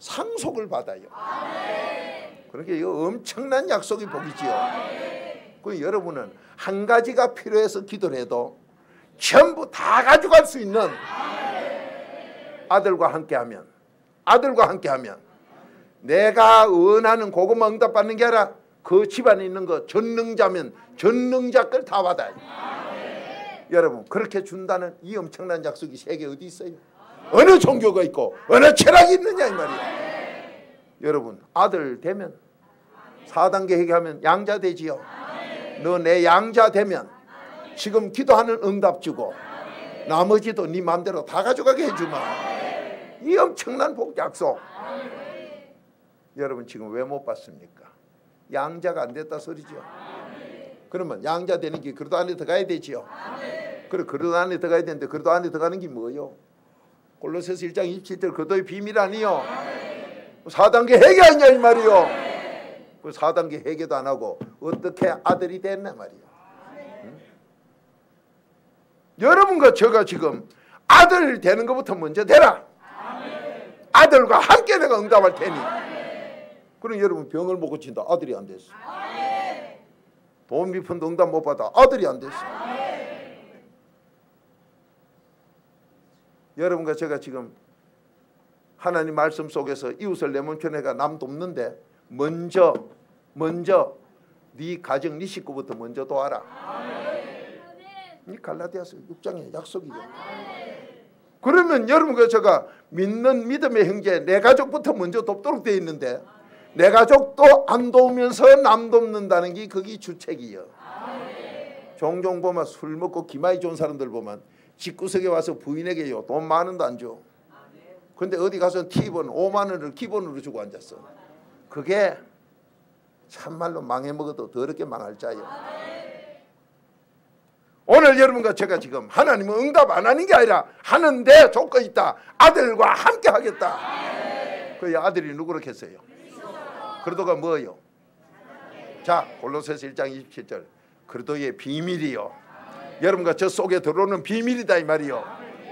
상속을 받아요. 그러니까 이거 엄청난 약속이 복이지요. 그 여러분은 한 가지가 필요해서 기도를 해도 전부 다 가져갈 수 있는 아들과 함께하면, 아들과 함께하면 내가 원하는 그것만 응답받는 게 아니라 그 집안에 있는 거 전능자면 전능자 걸 다 받아요. 여러분 그렇게 준다는 이 엄청난 약속이 세계 어디 있어요? 어느 종교가 있고 어느 철학이 있느냐 이 말이에요. 여러분 아들 되면 사 단계 회개하면 양자 되지요. 너 내 양자 되면 지금 기도하는 응답 주고 나머지도 네 마음대로 다 가져가게 해주마. 이 엄청난 복 약속. 여러분 지금 왜 못 받습니까? 양자가 안 됐다 소리죠. 그러면 양자 되는 게 그래도 안에 들어가야 되지요. 그래 그래도 안에 들어가야 되는데 그래도 안에 들어가는 게 뭐요? 골로새서 일 장 이십칠 절 그도의 비밀 아니요. 사 단계 회개 아니냐 이 말이요. 그 사 단계 회개도 안 하고 어떻게 아들이 됐나 말이요. 응? 여러분과 저가 지금 아들 되는 것부터 먼저 되라. 아들과 함께 내가 응답할 테니. 그럼 여러분 병을 못 고친다. 아들이 안 됐어. 돈 비푼도 응답 못 받아. 아들이 안 됐어. 여러분과 제가 지금 하나님 말씀 속에서 이웃을 내 몸처럼 해가 남 돕는데 먼저 먼저 네 가정 네 식구부터 먼저 도와라. 이 갈라디아서 육 장의 약속이죠. 그러면 여러분과 제가 믿는 믿음의 형제 내 가족부터 먼저 돕도록 되어 있는데 내 가족도 안 도우면서 남 돕는다는 게 그게 주책이요. 종종 보면 술 먹고 기마이 좋은 사람들 보면 집구석에 와서 부인에게요 돈 만 원도 안 줘. 근데 어디 가서 팁은 오만 원을 기본으로 주고 앉았어. 그게 참말로 망해먹어도 더럽게 망할 자예요. 오늘 여러분과 제가 지금 하나님은 응답 안 하는 게 아니라 하는데 조건이 있다. 아들과 함께 하겠다. 그 아들이 누구로 했어요? 그리도가 뭐예요? 자 골로새서 일 장 이십칠 절 그리도의 비밀이요. 여러분과 저 속에 들어오는 비밀이다 이 말이요.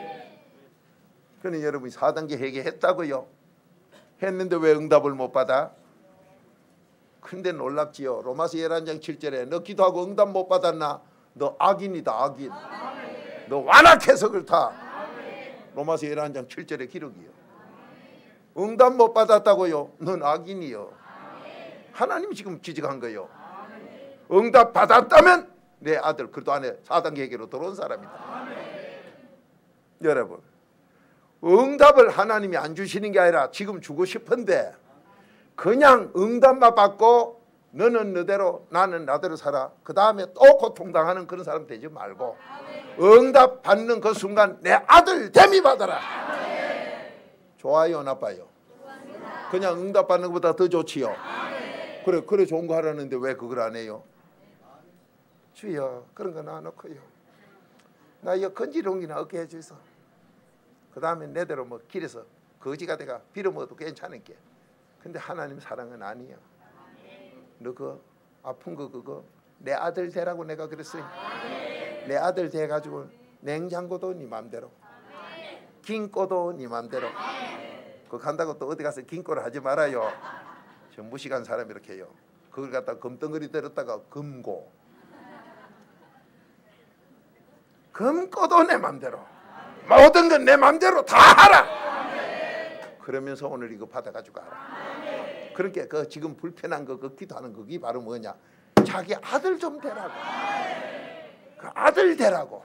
그러니 여러분이 사 단계 회개했다고요. 했는데 왜 응답을 못 받아? 근데 놀랍지요. 로마서 열한 장 칠 절에 너 기도하고 응답 못 받았나? 너 악인이다 악인. 너 완악해서 그렇다. 로마서 열한 장 칠 절의 기록이요. 응답 못 받았다고요. 넌 악인이요. 하나님이 지금 지적한 거예요. 응답 받았다면 내 아들 그래도 안에 사 단계 회개로 들어온 사람이다. 여러분 응답을 하나님이 안 주시는 게 아니라 지금 주고 싶은데 그냥 응답만 받고 너는 너대로 나는 나대로 살아. 그 다음에 또 고통당하는 그런 사람 되지 말고 응답 받는 그 순간 내 아들 됨이 받아라. 좋아요 나빠요? 그냥 응답 받는 것보다 더 좋지요. 그래 그래 좋은 거 하라는데 왜 그걸 안 해요? 주여 그런 거 놔놓고요. 나 이거 건지롱이나 얻게 해주소. 그 다음에 내대로 뭐 길에서 거지가 돼가 빌어먹어도 괜찮은 게. 근데 하나님 사랑은 아니야. 너 그 아픈 거 그거 내 아들 되라고 내가 그랬어요. 내 아들 돼가지고 냉장고도 네 맘대로 긴꼬도 네 맘대로. 그거 간다고 또 어디 가서 긴꼬를 하지 말아요. 저 무식한 사람이 이렇게 해요. 그걸 갖다 금덩어리 들었다가 금고 금꼬도 내 맘대로 모든 건 내 맘대로 다 하라. 그러면서 오늘 이거 받아가지고 하라. 그렇게 그 지금 불편한 거 그 기도하는 그게 바로 뭐냐? 자기 아들 좀 되라고. 그 아들 되라고.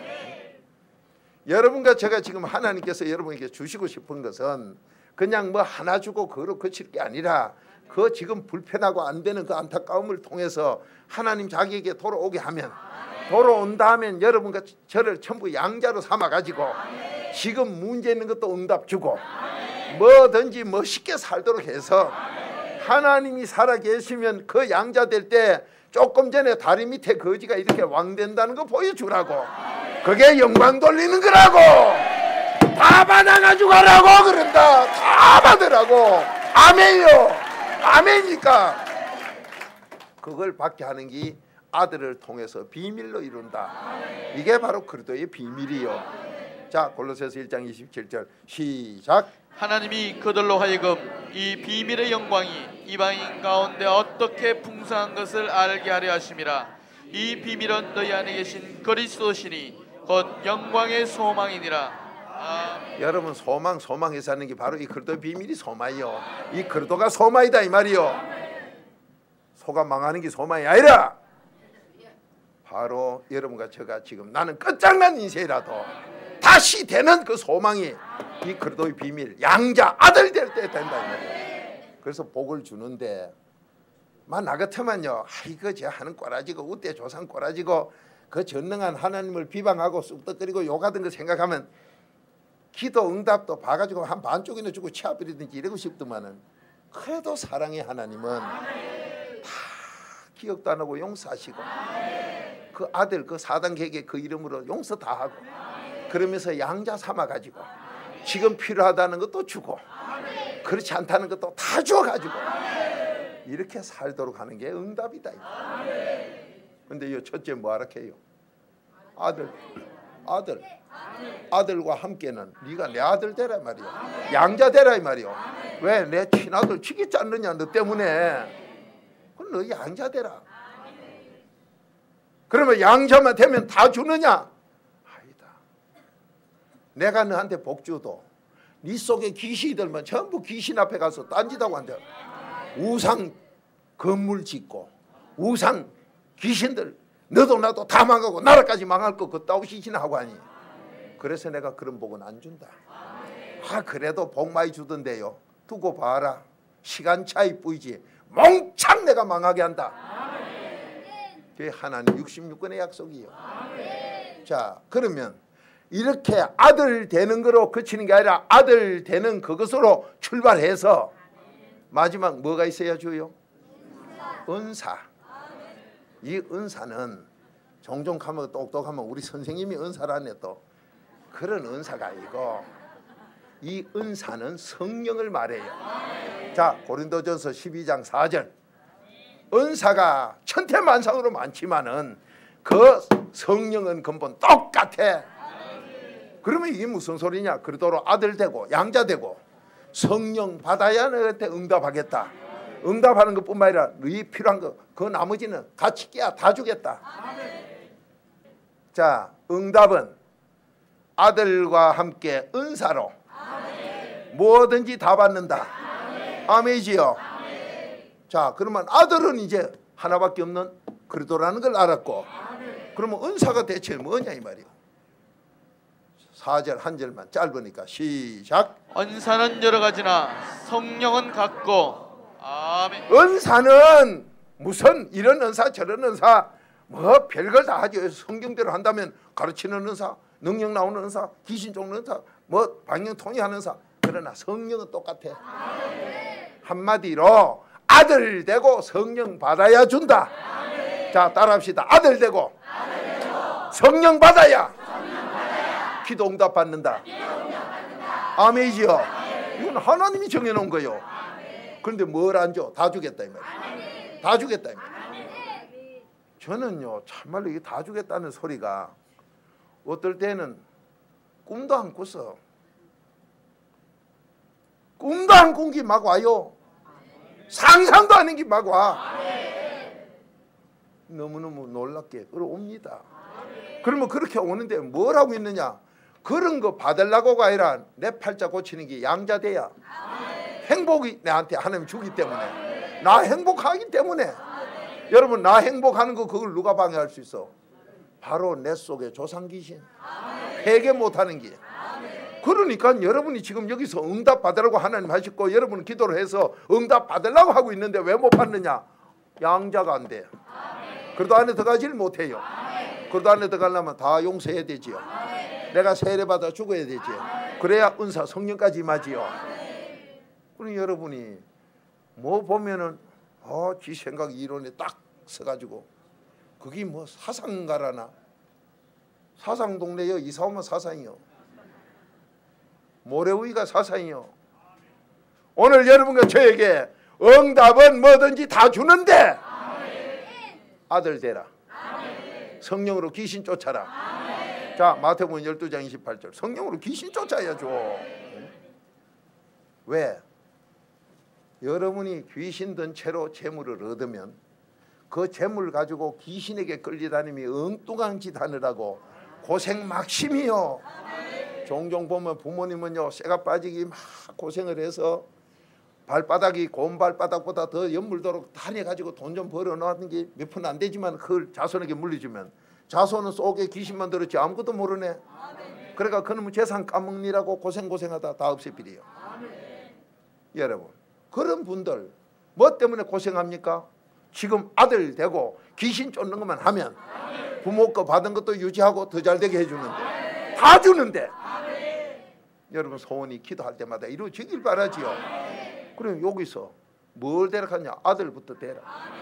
여러분과 제가 지금 하나님께서 여러분에게 주시고 싶은 것은 그냥 뭐 하나 주고 그로 그칠 게 아니라 그 지금 불편하고 안 되는 그 안타까움을 통해서 하나님 자기에게 돌아오게 하면 돌아온다 하면 여러분과 저를 전부 양자로 삼아가지고 지금 문제 있는 것도 응답 주고 뭐든지 멋있게 살도록 해서 하나님이 살아계시면 그 양자 될 때 조금 전에 다리 밑에 거지가 이렇게 왕된다는 거 보여주라고. 그게 영광 돌리는 거라고. 다 받아가지고 가라고 그런다. 다 받으라고. 아멘요. 아멘이니까 그걸 받게 하는 게 아들을 통해서 비밀로 이룬다. 이게 바로 그리스도의 비밀이요. 자, 골로새서 일 장 이십칠 절 시작. 하나님이 그들로 하여금 이 비밀의 영광이 이방인 가운데 어떻게 풍성한 것을 알게 하려 하심이라. 이 비밀은 너희 안에 계신 그리스도시니 곧 영광의 소망이니라. 아멘. 여러분, 소망 소망해서 하는 게 바로 이 그리스도의 비밀이 소망이요. 이 그리스도가 소망이다 이 말이요. 소가 망하는 게 소망이 아니라 바로 여러분과 저가 지금 나는 끝장난 인생이라도 다시 되는 그 소망이 이 그리스도의 비밀, 양자 아들 될 때 된다 이 말이에요. 그래서 복을 주는데 만 나 같으면요, 아이고 저 하는 꼬라지고 우대 조상 꼬라지고 그 전능한 하나님을 비방하고 쑥덕거리고 욕하던 거 생각하면 기도 응답도 봐가지고 한 반쪽이나 주고 치아버리든지 이러고 싶더만은, 그래도 사랑의 하나님은 다 기억도 안 하고 용서하시고 그 아들 그 사단계획의 그 이름으로 용서 다 하고 그러면서 양자 삼아가지고 지금 필요하다는 것도 주고 그렇지 않다는 것도 다 주어가지고 이렇게 살도록 하는 게 응답이다. 근데 이 첫째 뭐하라 해요? 아들 아들 아들과 함께는 네가 내 아들 되라 말이야. 양자 되라 이 말이야. 왜 내 친아들 죽이지 않느냐 너 때문에. 그럼 너 양자 되라. 그러면 양자만 되면 다 주느냐? 아니다. 내가 너한테 복 줘도 네 속에 귀신이 들면 전부 귀신 앞에 가서 딴짓하고 한다. 우상 건물 짓고 우상 귀신들 너도 나도 다 망하고 나라까지 망할 거 그따위 시신하고 하니. 그래서 내가 그런 복은 안 준다. 아 그래도 복 많이 주던데요. 두고 봐라. 시간 차이 뿐이지 몽창 내가 망하게 한다. 그게 하나님 육십육 권의 약속이요. 자, 그러면 이렇게 아들 되는 거로 그치는 게 아니라 아들 되는 그것으로 출발해서 마지막 뭐가 있어야 줘요? 은사. 이 은사는 종종 가면 똑똑하면 우리 선생님이 은사라네. 또 그런 은사가 아니고 이 은사는 성령을 말해요. 자, 고린도전서 십이 장 사 절. 은사가 천태만상으로 많지만은 그 성령은 근본 똑같아. 그러면 이게 무슨 소리냐? 그러도록 아들 되고 양자 되고 성령 받아야 너한테 응답하겠다. 응답하는 것뿐만 아니라 너희 필요한 거 그 나머지는 같이 끼야 다 주겠다. 자, 응답은 아들과 함께 은사로 뭐든지 다 받는다. 아멘이지요. 자, 그러면 아들은 이제 하나밖에 없는 그리스도라는 걸 알았고, 그러면 은사가 대체 뭐냐 이 말이요. 사 절 한 절만 짧으니까 시작. 은사는 여러 가지나 성령은 같고. 아멘. 은사는 무슨 이런 은사 저런 은사 뭐 별걸 다 하죠. 성경대로 한다면 가르치는 은사, 능력 나오는 은사, 귀신 쫓는 은사, 뭐 방향통일하는 은사. 그러나 성령은 똑같아. 한마디로 아들 되고 성령 받아야 준다. 자, 따라합시다. 아들 되고, 아들 되고 성령 받아야, 성령 받아야 기도 응답 받는다. 아멘이지요. 이건 하나님이 정해놓은 거예요. 그런데 뭘 안 줘? 다 주겠다 이 말이에요. 다 주겠다 이 말이에요. 저는요 참말로 이게 다 주겠다는 소리가 어떨 때는 꿈도 안 꿨어. 꿈도 안 꾼 게 막 와요. 상상도 안 한 게 막 와. 너무너무 놀랍게 끌어옵니다. 그러면 그렇게 오는데 뭘 하고 있느냐? 그런 거 받으려고가 아니라 내 팔자 고치는 게 양자돼야. 행복이 내한테 하나님 주기 때문에, 나 행복하기 때문에. 여러분, 나 행복하는 거 그걸 누가 방해할 수 있어? 바로 내 속에 조상귀신, 회개 못하는 게. 그러니까 여러분이 지금 여기서 응답 받으라고 하나님 하셨고 여러분은 기도를 해서 응답 받으려고 하고 있는데 왜 못 받느냐? 양자가 안 돼. 그래도 안에 들어가지를 못해요. 그래도 안에 들어가려면 다 용서해야 되지요. 내가 세례받아 죽어야 되지요. 그래야 은사 성령까지 임하지요. 그럼 여러분이 뭐 보면은 어, 지 생각 이론에 딱 서가지고 그게 뭐 사상가라나? 사상 동네요. 이사 오면 사상이요. 모래위가 사상이요. 오늘 여러분과 저에게 응답은 뭐든지 다 주는데 아들 되라. 성령으로 귀신 쫓아라. 자, 마태복음 열두 장 이십팔 절. 성령으로 귀신 쫓아야죠. 왜? 여러분이 귀신 든 채로 재물을 얻으면 그 재물 가지고 귀신에게 끌려다니며 엉뚱한 짓 하느라고 고생 막심이요. 종종 보면 부모님은요, 쇠가 빠지기 막 고생을 해서 발바닥이 고운 발바닥보다 더 연물도록 다녀가지고 돈 좀 벌어놓는 게 몇 푼 안 되지만 그걸 자손에게 물려주면 자손은 속에 귀신만 들었지 아무것도 모르네. 그러니까 그놈의 재산 까먹니라고 고생고생하다 다 없애버려요. 여러분, 그런 분들 뭐 때문에 고생합니까? 지금 아들 되고 귀신 쫓는 것만 하면 부모 거 받은 것도 유지하고 더 잘되게 해주는데 다 주는데 여러분 소원이 기도할 때마다 이루어지길 바라지요. 그럼 여기서 뭘 대락하냐? 아들부터 대라.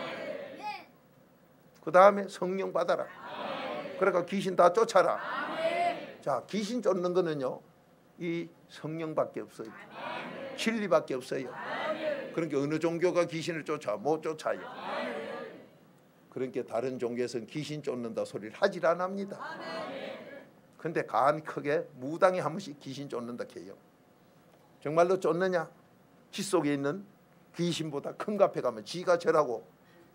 그 다음에 성령 받아라. 그러니까 귀신 다 쫓아라. 자, 귀신 쫓는 거는요, 이 성령밖에 없어요. 진리밖에 없어요. 그러니까 어느 종교가 귀신을 쫓아? 못 쫓아요. 그러니까 다른 종교에서는 귀신 쫓는다 소리를 하질 안 합니다. 근데 간 크게 무당이 한 번씩 귀신 쫓는다 해요. 정말로 쫓느냐? 지 속에 있는 귀신보다 큰 카페 가면 지가 절하고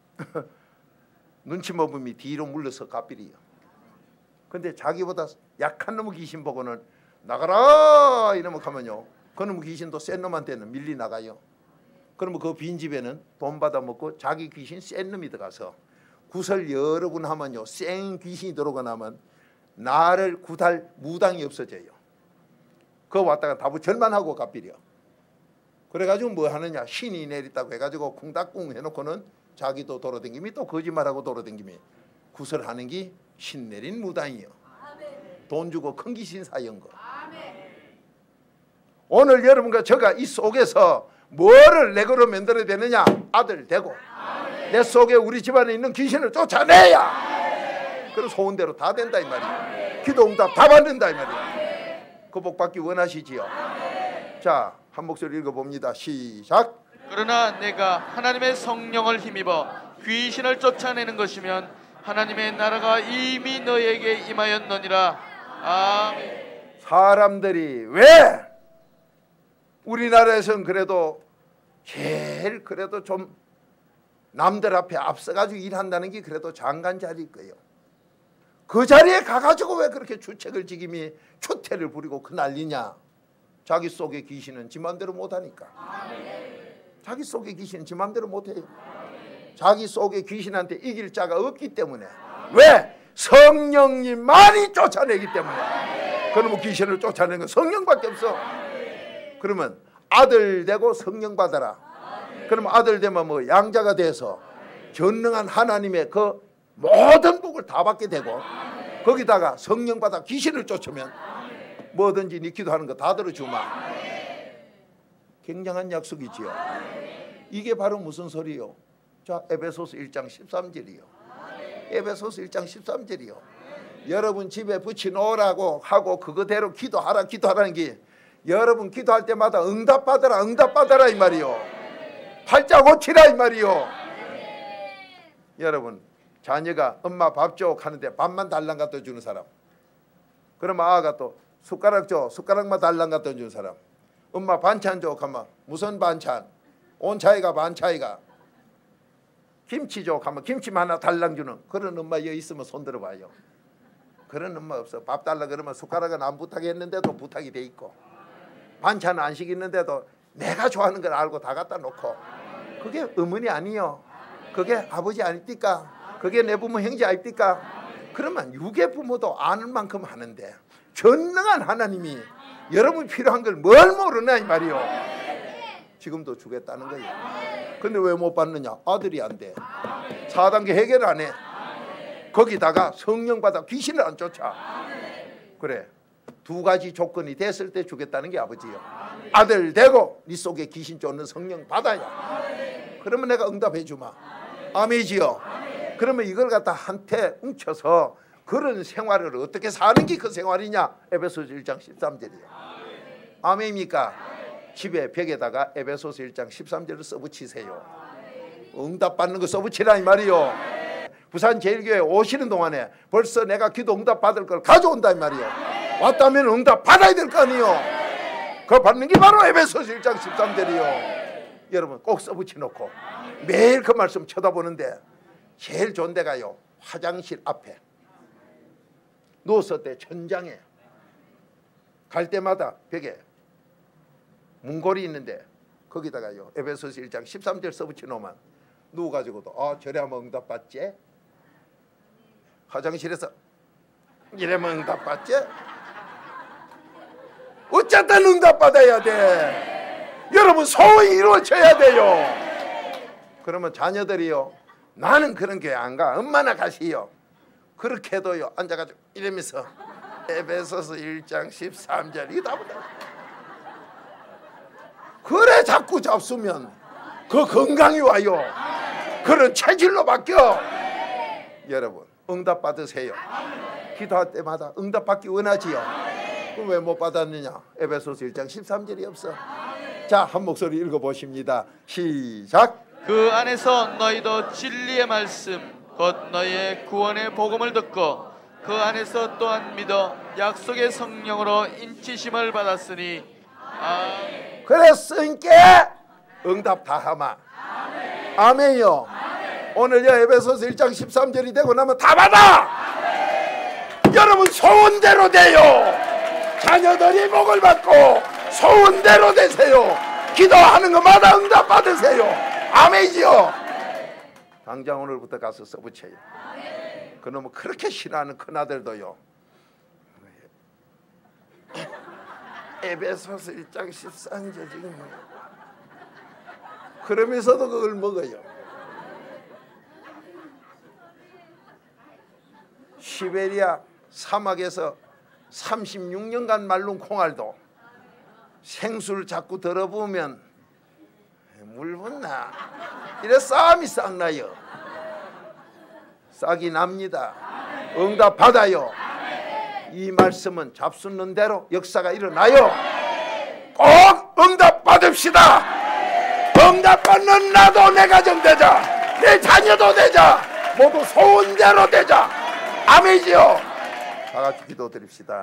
눈치 못 보면 뒤로 물러서 갚이리요. 근데 자기보다 약한 놈의 귀신 보고는 나가라 이러면 가면요, 그 놈의 귀신도 센 놈한테는 밀리 나가요. 그러면 그 빈집에는 돈 받아 먹고 자기 귀신 센 놈이 들어가서 구설 여러 군 하면요, 센 귀신이 들어오고 나면 나를 구달 무당이 없어져요. 그거 왔다가 다부 절만하고 갚이려. 그래가지고 뭐 하느냐, 신이 내렸다고 해가지고 쿵닥쿵 해놓고는 자기도 돌아다니며 또 거짓말하고 돌아다니며 구설하는 게 신 내린 무당이요. 돈 주고 큰 귀신 사연 거. 오늘 여러분과 저가 이 속에서 뭐를 내거로 만들어야 되느냐? 아들 되고 내 속에 우리 집안에 있는 귀신을 쫓아내야 그럼 소원대로 다 된다 이 말이야. 기도 응답 다 받는다 이 말이야. 그 복 받기 원하시지요? 자, 한 목소리 읽어봅니다. 시작. 그러나 내가 하나님의 성령을 힘입어 귀신을 쫓아내는 것이면 하나님의 나라가 이미 너에게 임하였느니라. 아멘. 사람들이 왜 우리나라에서는 그래도 제일 그래도 좀 남들 앞에 앞서가지고 일한다는 게 그래도 장관 자리일 거예요. 그 자리에 가가지고 왜 그렇게 주책을 지기며 추태를 부리고 그 난리냐? 자기 속에 귀신은 지 맘대로 못하니까. 자기 속에 귀신은 지 맘대로 못해요. 자기 속에 귀신한테 이길 자가 없기 때문에. 왜? 성령님만이 쫓아내기 때문에. 그러면 귀신을 쫓아내는 건 성령밖에 없어. 그러면 아들 되고 성령 받아라. 그러면 아들 되면 뭐 양자가 돼서 전능한 하나님의 그 모든 복을 다 받게 되고 거기다가 성령 받아 귀신을 쫓으면 뭐든지 네 기도하는 거 다 들어주마. 굉장한 약속이지요. 이게 바로 무슨 소리요? 자, 에베소서 일 장 십삼 절이요. 에베소서 일 장 십삼 절이요. 여러분 집에 붙여놓으라고 하고 그거대로 기도하라 기도하라는 게 여러분 기도할 때마다 응답받아라 응답받아라 이 말이요. 팔자 고치라 이 말이요. 여러분 자녀가 엄마 밥 줘 하는데 밥만 달랑 갖다 주는 사람, 그럼 아가 또 숟가락 줘 숟가락만 달랑 갖다 주는 사람, 엄마 반찬 줘 하면 무슨 반찬? 온 차이가 반 차이가. 김치 줘 하면 김치만 하나 달랑 주는 그런 엄마 여기 있으면 손 들어봐요. 그런 엄마 없어. 밥 달라 그러면 숟가락은 안 부탁했는데도 부탁이 돼 있고 반찬 안 시키는데도 내가 좋아하는 걸 알고 다 갖다 놓고. 그게 어머니 아니요. 그게 아버지 아닙니까? 그게 내 부모 형제 아닙니까? 그러면 유괴 부모도 아는 만큼 하는데 전능한 하나님이 여러분 필요한 걸 뭘 모르나 이 말이요. 지금도 주겠다는 거예요. 근데 왜 못 받느냐? 아들이 안 돼. 사 단계 해결 안 해. 거기다가 성령 받아 귀신을 안 쫓아. 그래, 두 가지 조건이 됐을 때 주겠다는 게 아버지요. 아들 되고 네 속에 귀신 쫓는 성령 받아야. 그러면 내가 응답해 주마. 아멘이지요. 그러면 이걸 갖다 한테 뭉쳐서 그런 생활을 어떻게 사는 게 그 생활이냐? 에베소서 일 장 십삼 절이에요. 아멘입니까? 집에 벽에다가 에베소서 일 장 십삼 절을 써붙이세요. 응답 받는 거 써붙이라 이 말이요. 부산제일교회 오시는 동안에 벌써 내가 기도 응답 받을 걸 가져온다 이 말이요. 왔다면 응답 받아야 될 거 아니요. 그걸 받는 게 바로 에베소서 일 장 십삼 절이요. 여러분 꼭 써붙여 놓고 매일 그 말씀 쳐다보는데 제일 좋은 데가요, 화장실 앞에 누웠을 때 천장에 갈 때마다 벽에 문고리 있는데 거기다가요 에베소서 일 장 십삼 절 써붙여 놓으면 누워가지고도 아 저래하면 응답 받지, 화장실에서 이래면 응답 받지, 어쨌든 응답 받아야 돼. 여러분 소원이 이루어져야 돼요. 그러면 자녀들이요, 나는 그런 교회 안 가, 엄마나 가시요. 그렇게 해도요 앉아가지고 이러면서 에베소서 일 장 십삼 절 이거 다 본다. 그래 자꾸 잡수면 그 건강이 와요. 그런 체질로 바뀌어. 여러분 응답 받으세요. 기도할 때마다 응답 받기 원하지요. 그럼 왜 못 받았느냐? 에베소서 일 장 십삼 절이 없어. 자, 한 목소리 읽어보십니다. 시작. 그 안에서 너희도 진리의 말씀 곧 너희의 구원의 복음을 듣고 그 안에서 또한 믿어 약속의 성령으로 인치심을 받았으니 아멘. 그랬으니까 응답 다 하마. 아멘이요. 오늘요 에베소서 일 장 십삼 절이 되고 나면 다 받아. 여러분 소원대로 돼요. 자녀들이 복을 받고 소원대로 되세요. 기도하는 것마다 응답 받으세요. 아멘이요. 당장 오늘부터 가서 써붙여요. 그놈은 그렇게 싫어하는 큰아들도요 에베소서 일 장 십삼 절 지금 그러면서도 그걸 먹어요. 시베리아 사막에서 삼십육 년간 말른 콩알도 생수를 자꾸 들어보면 물 붓나 이래 싸움이 싹 나요. 싹이 납니다. 응답 받아요. 이 말씀은 잡수는 대로 역사가 일어나요. 꼭 응답 받읍시다. 응답 받는 나도 내 가정 되자, 내 자녀도 되자, 모두 소원대로 되자. 아멘이지요. 다 같이 기도드립시다.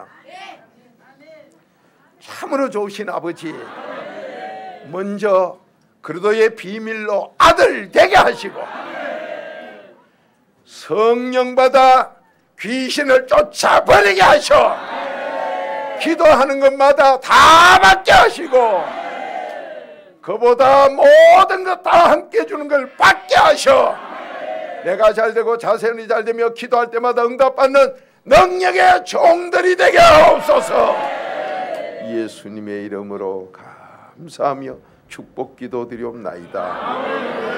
참으로 좋으신 아버지, 먼저 그리스도의 비밀로 아들 되게 하시고 성령 받아 귀신을 쫓아버리게 하셔. 기도하는 것마다 다 받게 하시고 그보다 모든 것 다 함께 주는 걸 받게 하셔. 내가 잘되고 자손이 잘되며 기도할 때마다 응답받는 능력의 종들이 되게 하옵소서. 예수님의 이름으로 감사하며 축복 기도드리옵나이다.